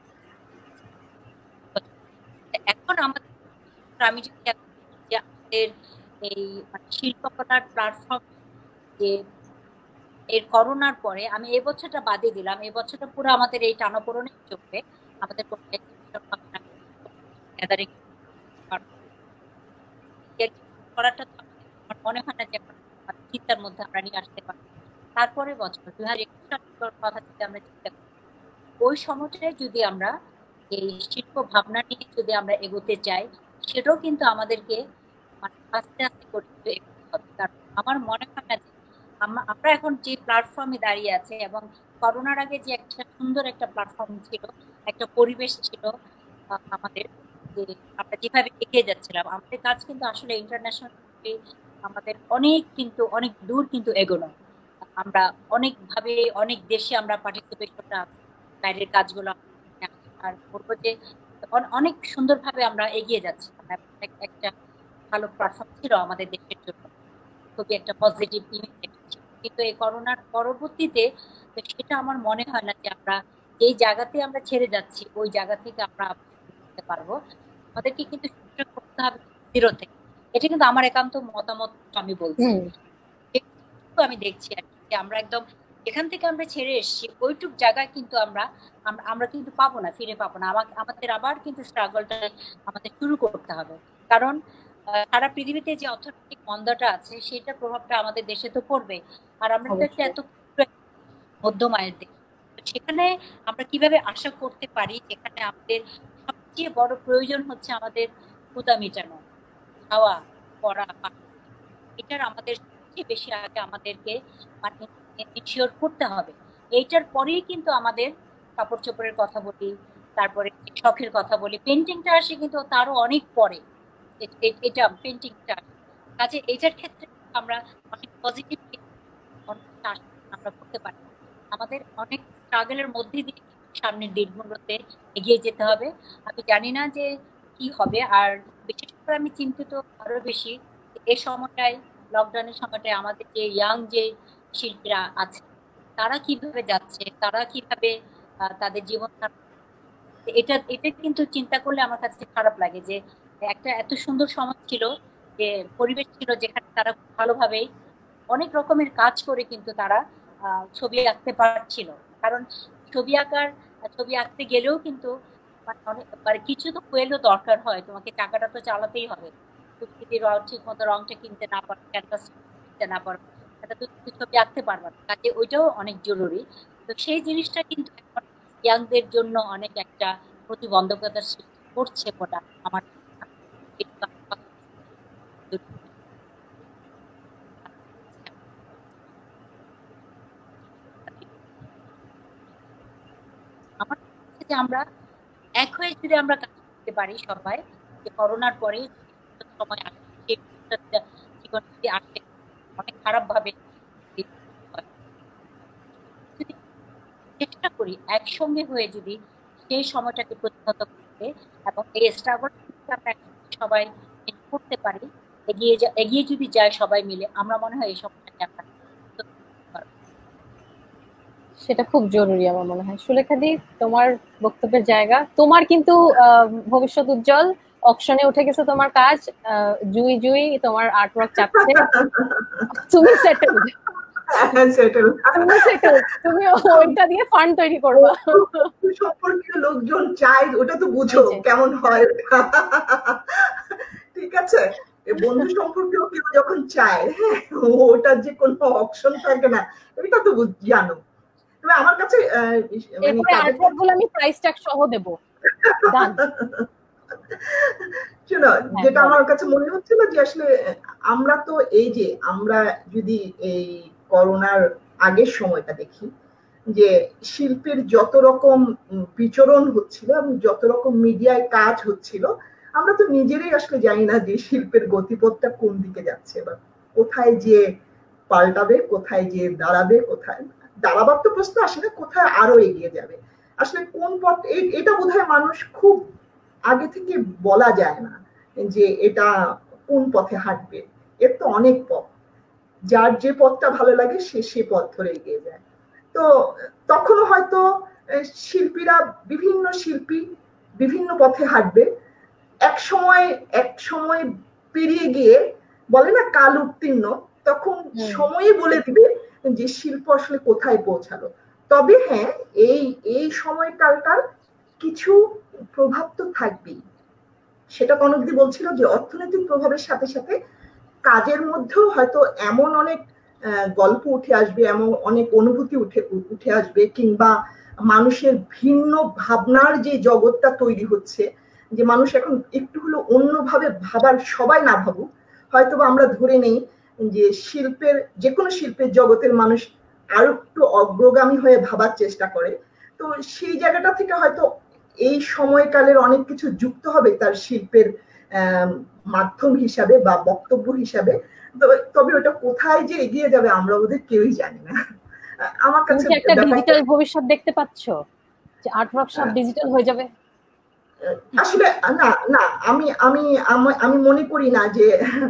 এখন আমাদের, আমি যদি যে আমাদের এই মানে শিল্পকলার প্ল্যাটফর্ম, যে এর করোনার পরে আমি এই বছরটা বাদে দিলাম, এই বছরটা পুরো আমাদের এই টানাপোড়েনে চলবে, আমাদের কোনো গ্যাদারিং করাটা তো আমার মনে হয় না যে চিন্তার মধ্যে আমরা নিয়ে আসতে পারি। তারপরে বছর 2021 সালের কথা যদি আমরা চিন্তা করি, ওই সময়টায় যদি আমরা এই শিল্প ভাবনা নিয়ে যদি আমরা এগোতে চাই, সেটাও কিন্তু আমাদেরকে মানে আস্তে আস্তে করতে হবে। কারণ আমার মনে হয় না যে আমরা এখন যে প্ল্যাটফর্মে দাঁড়িয়ে আছে, এবং করোনার আগে যে একটা সুন্দর একটা প্ল্যাটফর্ম ছিল, একটা পরিবেশ ছিল আমাদের, যে আমরা যেভাবে এগিয়ে যাচ্ছিলাম, আমাদের কাজ কিন্তু আসলে ইন্টারন্যাশনাল, আমাদের অনেক কিন্তু অনেক দূর কিন্তু এগোনো। আমরা অনেকভাবে অনেক দেশে আমরা পার্টিসিপেশনটা বাইরের কাজগুলো, আর বলবো যে অনেক সুন্দরভাবে আমরা এগিয়ে যাচ্ছি। একটা ভালো প্ল্যাটফর্ম ছিল আমাদের দেশের জন্য, খুবই একটা পজিটিভ ইমেজ ছিল। কিন্তু এই করোনার পরবর্তীতে সেটা আমার মনে হয় না যে আমরা এই জায়গাতে আমরা ছেড়ে যাচ্ছি, ওই জায়গা থেকে আমরা করতে পারবো। আমাদেরকে কিন্তু শুরু করতে হবে জিরো থেকে। এটা কিন্তু আমার একান্ত মতামত, আমি বলছি, আমি দেখছি আর কি, যে আমরা একদম এখান থেকে আমরা ছেড়ে এসেছি, ওইটুক জায়গায় কিন্তু আমরা আমরা কিন্তু পাবো না, ফিরে পাবো না। আমাদের আবার কিন্তু স্ট্রাগলটা আমাদের শুরু করতে হবে। কারণ সারা পৃথিবীতে যে অর্থনৈতিক মন্দাটা আছে, সেটার প্রভাবটা আমাদের দেশে তো পড়বে। আর আমরা তো একটা এত মধ্যম আয়ের দেশ, সেখানে আমরা কিভাবে আশা করতে পারি যেখানে আমাদের সবচেয়ে বড় প্রয়োজন হচ্ছে আমাদের ক্ষুধা মেটানো, খাওয়া, পড়া, এটার আমাদের সবচেয়ে বেশি আগে আমাদেরকে মানে ইনশিওর করতে হবে। এইটার পরেই কিন্তু আমাদের কাপড় চোপড়ের কথা বলি, তারপরে শখের কথা বলি, পেন্টিংটা আসে কিন্তু তারও অনেক পরে। এটা পেন্টিংটা কাজে এইটার ক্ষেত্রে আমরা অনেক পজিটিভ আমরা করতে পারি। আমাদের অনেক স্ট্রাগলের মধ্যে দিয়ে সামনের দিনগুলোতে এগিয়ে যেতে হবে। আমি জানি না যে কি হবে, আর বিশেষ করে আমি চিন্তিত আরো বেশি এই সময়টায়, লকডাউনের সময়টায় আমাদের যে ইয়াং যে শিল্পীরা আছে, তারা কিভাবে যাচ্ছে, তারা কিভাবে তাদের জীবন, এটা এটা কিন্তু চিন্তা করলে আমার কাছে খারাপ লাগে যে একটা এত সুন্দর সময় ছিল, যে পরিবেশ ছিল, যেখানে তারা ভালোভাবেই অনেক রকমের কাজ করে কিন্তু তারা ছবি আঁকতে পারছিল। কারণ ছবি আঁকতে গেলেও কিন্তু মানে কিছু তো ফুয়েলও দরকার হয়, তোমাকে টাকাটা তো চালাতেই হবে। তুমি যদি ঠিক মতো রংটা কিনতে না পারো, ক্যানভাস কিনতে না পারো, এটা তো তুমি ছবি আঁকতে পারবে না। কাজে ওইটাও অনেক জরুরি। তো সেই জিনিসটা কিন্তু এখন ইয়াংদের জন্য অনেক একটা প্রতিবন্ধকতার সৃষ্টি করছে বলে আমার আমার যে আমরা এক হয়ে যদি আমরা কাজ করতে পারি সবাই, যে করোনার পরে সময় আসে, জীবন যদি আসে অনেক খারাপ ভাবে, যদি চেষ্টা করি একসঙ্গে হয়ে যদি সেই সময়টাকে প্রতিহত করতে এবং এই স্ট্রাগল আমরা সবাই করতে পারি, এগিয়ে যদি যায় সবাই মিলে, আমরা মনে হয় এই সময়টাকে আমরা সেটা খুব জরুরি আমার মনে হয়। সুলেখাদি, তোমার বক্তব্যের জায়গা, তোমার কিন্তু ভবিষ্যৎ উজ্জ্বল। অকশনে উঠে গেছে তোমার কাজ, জুই জুই তোমার আর্টওয়ার্ক চাচ্ছে, তুমি সেটেল, তুমি ওইটা দিয়ে ফান্ড তৈরি করবা। সম্পর্কীয় লোকজন চায়, ওটা তো বুঝো কেমন হয়। ঠিক আছে, বন্ধু সম্পর্কেও কেউ যখন চায়, হ্যাঁ, ওটার যে কোনো অপশন থাকে না, এটা তো জানো। তবে আমার কাছে আমি প্রাইস ট্যাগ সহ দেব। শোনো, যেটা আমার কাছে মনে হচ্ছিল যে আসলে আমরা তো এই যে আমরা যদি এই করোনার আগের সময়টা দেখি, যে শিল্পের যত রকম বিচরণ হচ্ছিল এবং যত রকম মিডিয়ায় কাজ হচ্ছিল, আমরা তো নিজেরাই আসলে জানি না যে শিল্পের গতিপথটা কোন দিকে যাচ্ছে, বা কোথায় যে পাল্টাবে, কোথায় যে দাঁড়াবে, কোথায় দাঁড়াবার তো প্রশ্ন আসে না, কোথায় আরো এগিয়ে যাবে। আসলে কোন পথ, এটা বোধহয় মানুষ খুব আগে থেকে বলা যায় না যে এটা কোন পথে হাঁটবে। এর তো অনেক পথ, যার যে পথটা ভালো লাগে সে পথ ধরে এগিয়ে যায়। তো তখনও হয়তো বিভিন্ন শিল্পী বিভিন্ন পথে হাঁটবে। এক সময় পেরিয়ে গিয়ে বলে না কাল উত্তীর্ণ, তখন সময়ই বলে দিবে যে শিল্প আসলে কোথায় পৌঁছালো। তবে হ্যাঁ, এই সময়কালটার কিছু প্রভাব তো থাকবেই। সেটা কনকদি বলছিল যে অর্থনৈতিক প্রভাবের সাথে সাথে কাজের মধ্যেও হয়তো এমন অনেক গল্প উঠে আসবে, এমন অনেক অনুভূতি উঠে আসবে, কিংবা মানুষের ভিন্ন ভাবনার যে জগৎটা তৈরি হচ্ছে, যে মানুষ এখন একটু হলো অন্যভাবে ভাবার, সবাই না ভাবুক, হয়তো আমরা ধরে নেই যে যে কোনো শিল্পের জগতের মানুষ আরো একটু অগ্রগামী হয়ে ভাবার চেষ্টা করে। তো সেই জায়গাটা থেকে হয়তো এই সময়কালের অনেক কিছু যুক্ত হবে তার শিল্পের মাধ্যম হিসাবে বা বক্তব্য হিসাবে। তবে ওটা কোথায় যে এগিয়ে যাবে আমরা ওদের কেউই জানি না। আমার কাছে একটা ডিজিটাল ভবিষ্যৎ দেখতে পাচ্ছ, যে আর্টওয়ার্ক সব ডিজিটাল হয়ে যাবে? আসলে না না, আমি মনে করি না যে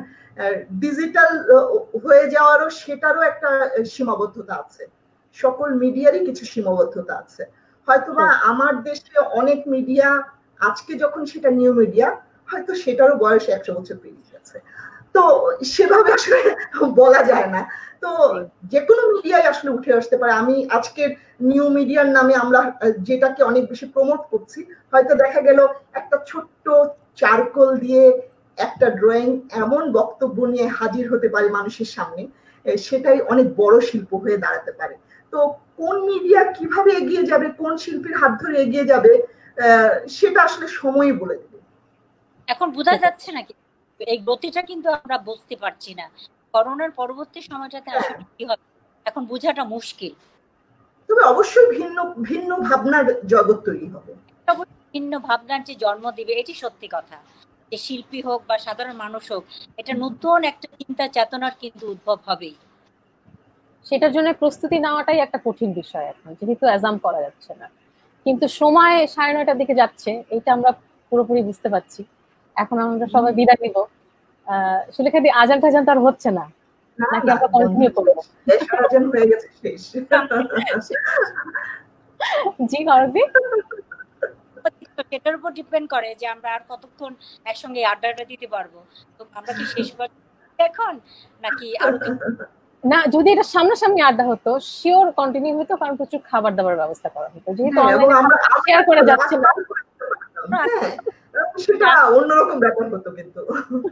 ডিজিটাল হয়ে যাওয়ারও সেটারও একটা সীমাবদ্ধতা আছে। সকল মিডিয়ারই কিছু সীমাবদ্ধতা আছে। হয়তোবা আমার দেশে অনেক মিডিয়া আজকে যখন সেটা নিউ মিডিয়া, হয়তো সেটারও বয়স 100 বছর পেরিয়ে গেছে। তো সেভাবে আসলে বলা যায় না। তো যে কোনো মিডিয়ায় আসলে উঠে আসতে পারে। আমি আজকের নিউ মিডিয়ার নামে আমরা যেটাকে অনেক বেশি প্রমোট করছি, হয়তো দেখা গেল একটা ছোট্ট চারকোল দিয়ে একটা ড্রয়িং এমন বক্তব্য নিয়ে হাজির হতে পারে মানুষের সামনে, সেটাই অনেক বড় শিল্প হয়ে দাঁড়াতে পারে। তো কোন মিডিয়া কিভাবে এগিয়ে যাবে, কোন শিল্পীর হাত ধরে এগিয়ে যাবে, সেটা আসলে সময়ই বলে দেবে। এখন বোঝা যাচ্ছে না, এই গতিটা কিন্তু আমরা বুঝতে পারছি না। করোনার পরবর্তী সময়টাতে আসলে কি হবে এখন বোঝাটা মুশকিল। তবে অবশ্যই ভিন্ন ভিন্ন ভাবনার জগৎ তৈরি হবে, ভিন্ন ভাবনার যে জন্ম দিবে, এটি সত্যি কথা। যে শিল্পী হোক বা সাধারণ মানুষ হোক, এটা নতুন একটা চিন্তা চেতনার কিন্তু উদ্ভব হবেই। সেটার জন্য প্রস্তুতি নেওয়াটাই একটা কঠিন বিষয় এখন, যেহেতু অ্যাজাম করা যাচ্ছে না। কিন্তু সময় 9:30টার দিকে যাচ্ছে, এটা আমরা পুরোপুরি বুঝতে পারছি। এখন আমরা সবাই বিদায় নিব। সুলেখা দি, আজান টাজান তো আর হচ্ছে না, নাকি আমরা কন্টিনিউ করবো? আজান হয়ে গেছে, শেষ। জি করবি, সেটার উপর ডিপেন্ড করে যে আমরা আর কতক্ষণ একসঙ্গে আড্ডাটা দিতে পারবো। তো আমরা কি শেষ এখন নাকি আরো না, যদি এটা সামনাসামনি আড্ডা হতো শিওর কন্টিনিউ হতো, কারণ প্রচুর খাবার দাবার ব্যবস্থা করা হতো, যেহেতু হ্যাঁ, এবং অনলাইনে আমরা শেয়ার করে যাচ্ছিল। হ্যাঁ, সেটা অন্যরকম ব্যাপার হতো কিন্তু।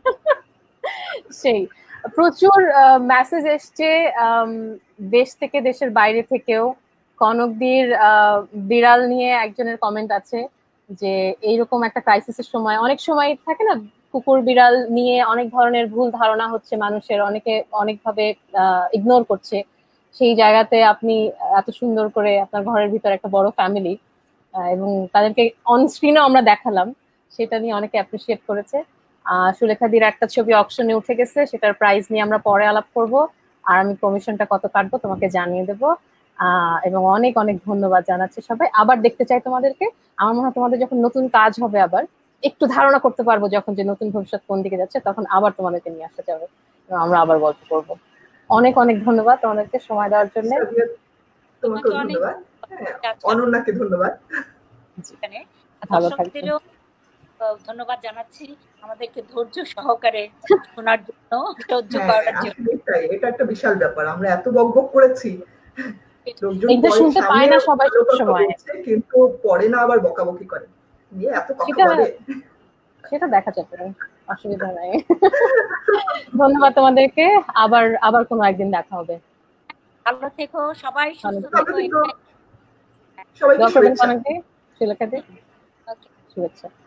সেই প্রচুর মেসেজ এসছে দেশ থেকে, দেশের বাইরে থেকেও। কনকদির বিড়াল নিয়ে একজনের কমেন্ট আছে যে এইরকম একটা ক্রাইসিসের সময়, অনেক সময় থাকে না কুকুর বিড়াল নিয়ে অনেক ধরনের ভুল ধারণা হচ্ছে মানুষের, অনেকে অনেকভাবে ইগনোর করছে, সেই জায়গাতে আপনি এত সুন্দর করে আপনার ঘরের ভিতর একটা বড় ফ্যামিলি, এবং তাদেরকে অন স্ক্রিনও আমরা দেখালাম, সেটা নিয়ে অনেকে অ্যাপ্রিসিয়েট করেছে। সুলেখাদির একটা ছবি অকশনে উঠে গেছে, সেটার প্রাইস নিয়ে আমরা পরে আলাপ করব, আর আমি কমিশনটা কত কাটবো তোমাকে জানিয়ে দেবো। এবং অনেক অনেক ধন্যবাদ জানাচ্ছি সবাই, আবার দেখতে চাই তোমাদেরকে। আমার মনে হয় তোমাদের যখন নতুন কাজ হবে, আবার একটু ধারণা করতে পারবো যখন যে নতুন ভবিষ্যৎ কোন দিকে যাচ্ছে, তখন আবার তোমাদেরকে নিয়ে আসা যাবে এবং আমরা আবার গল্প করবো। অনেক অনেক ধন্যবাদ তোমাদেরকে সময় দেওয়ার জন্য। তোমাকেও ধন্যবাদ, অনন্যাকে ধন্যবাদ, ভালো থাকবে। দর্শকদেরও ধন্যবাদ জানাচ্ছি আমাদেরকে ধৈর্য সহকারে শোনার জন্য, সহ্য করার জন্য। এটা একটা বিশাল ব্যাপার, আমরা এত বকবক করেছি, এটা শুনতে পায় না সবাই সবসময়, কিন্তু পরে না আবার বকাবকি করে, নিয়ে এত কথা বলে, সেটা দেখা যাবে, অসুবিধা নাই। ধন্যবাদ তোমাদেরকে, আবার আবার কোনো একদিন দেখা হবে। ভালো থেকো সবাই, সুস্থ থেকো। সবাইকে শুভেচ্ছা। শুভেচ্ছা।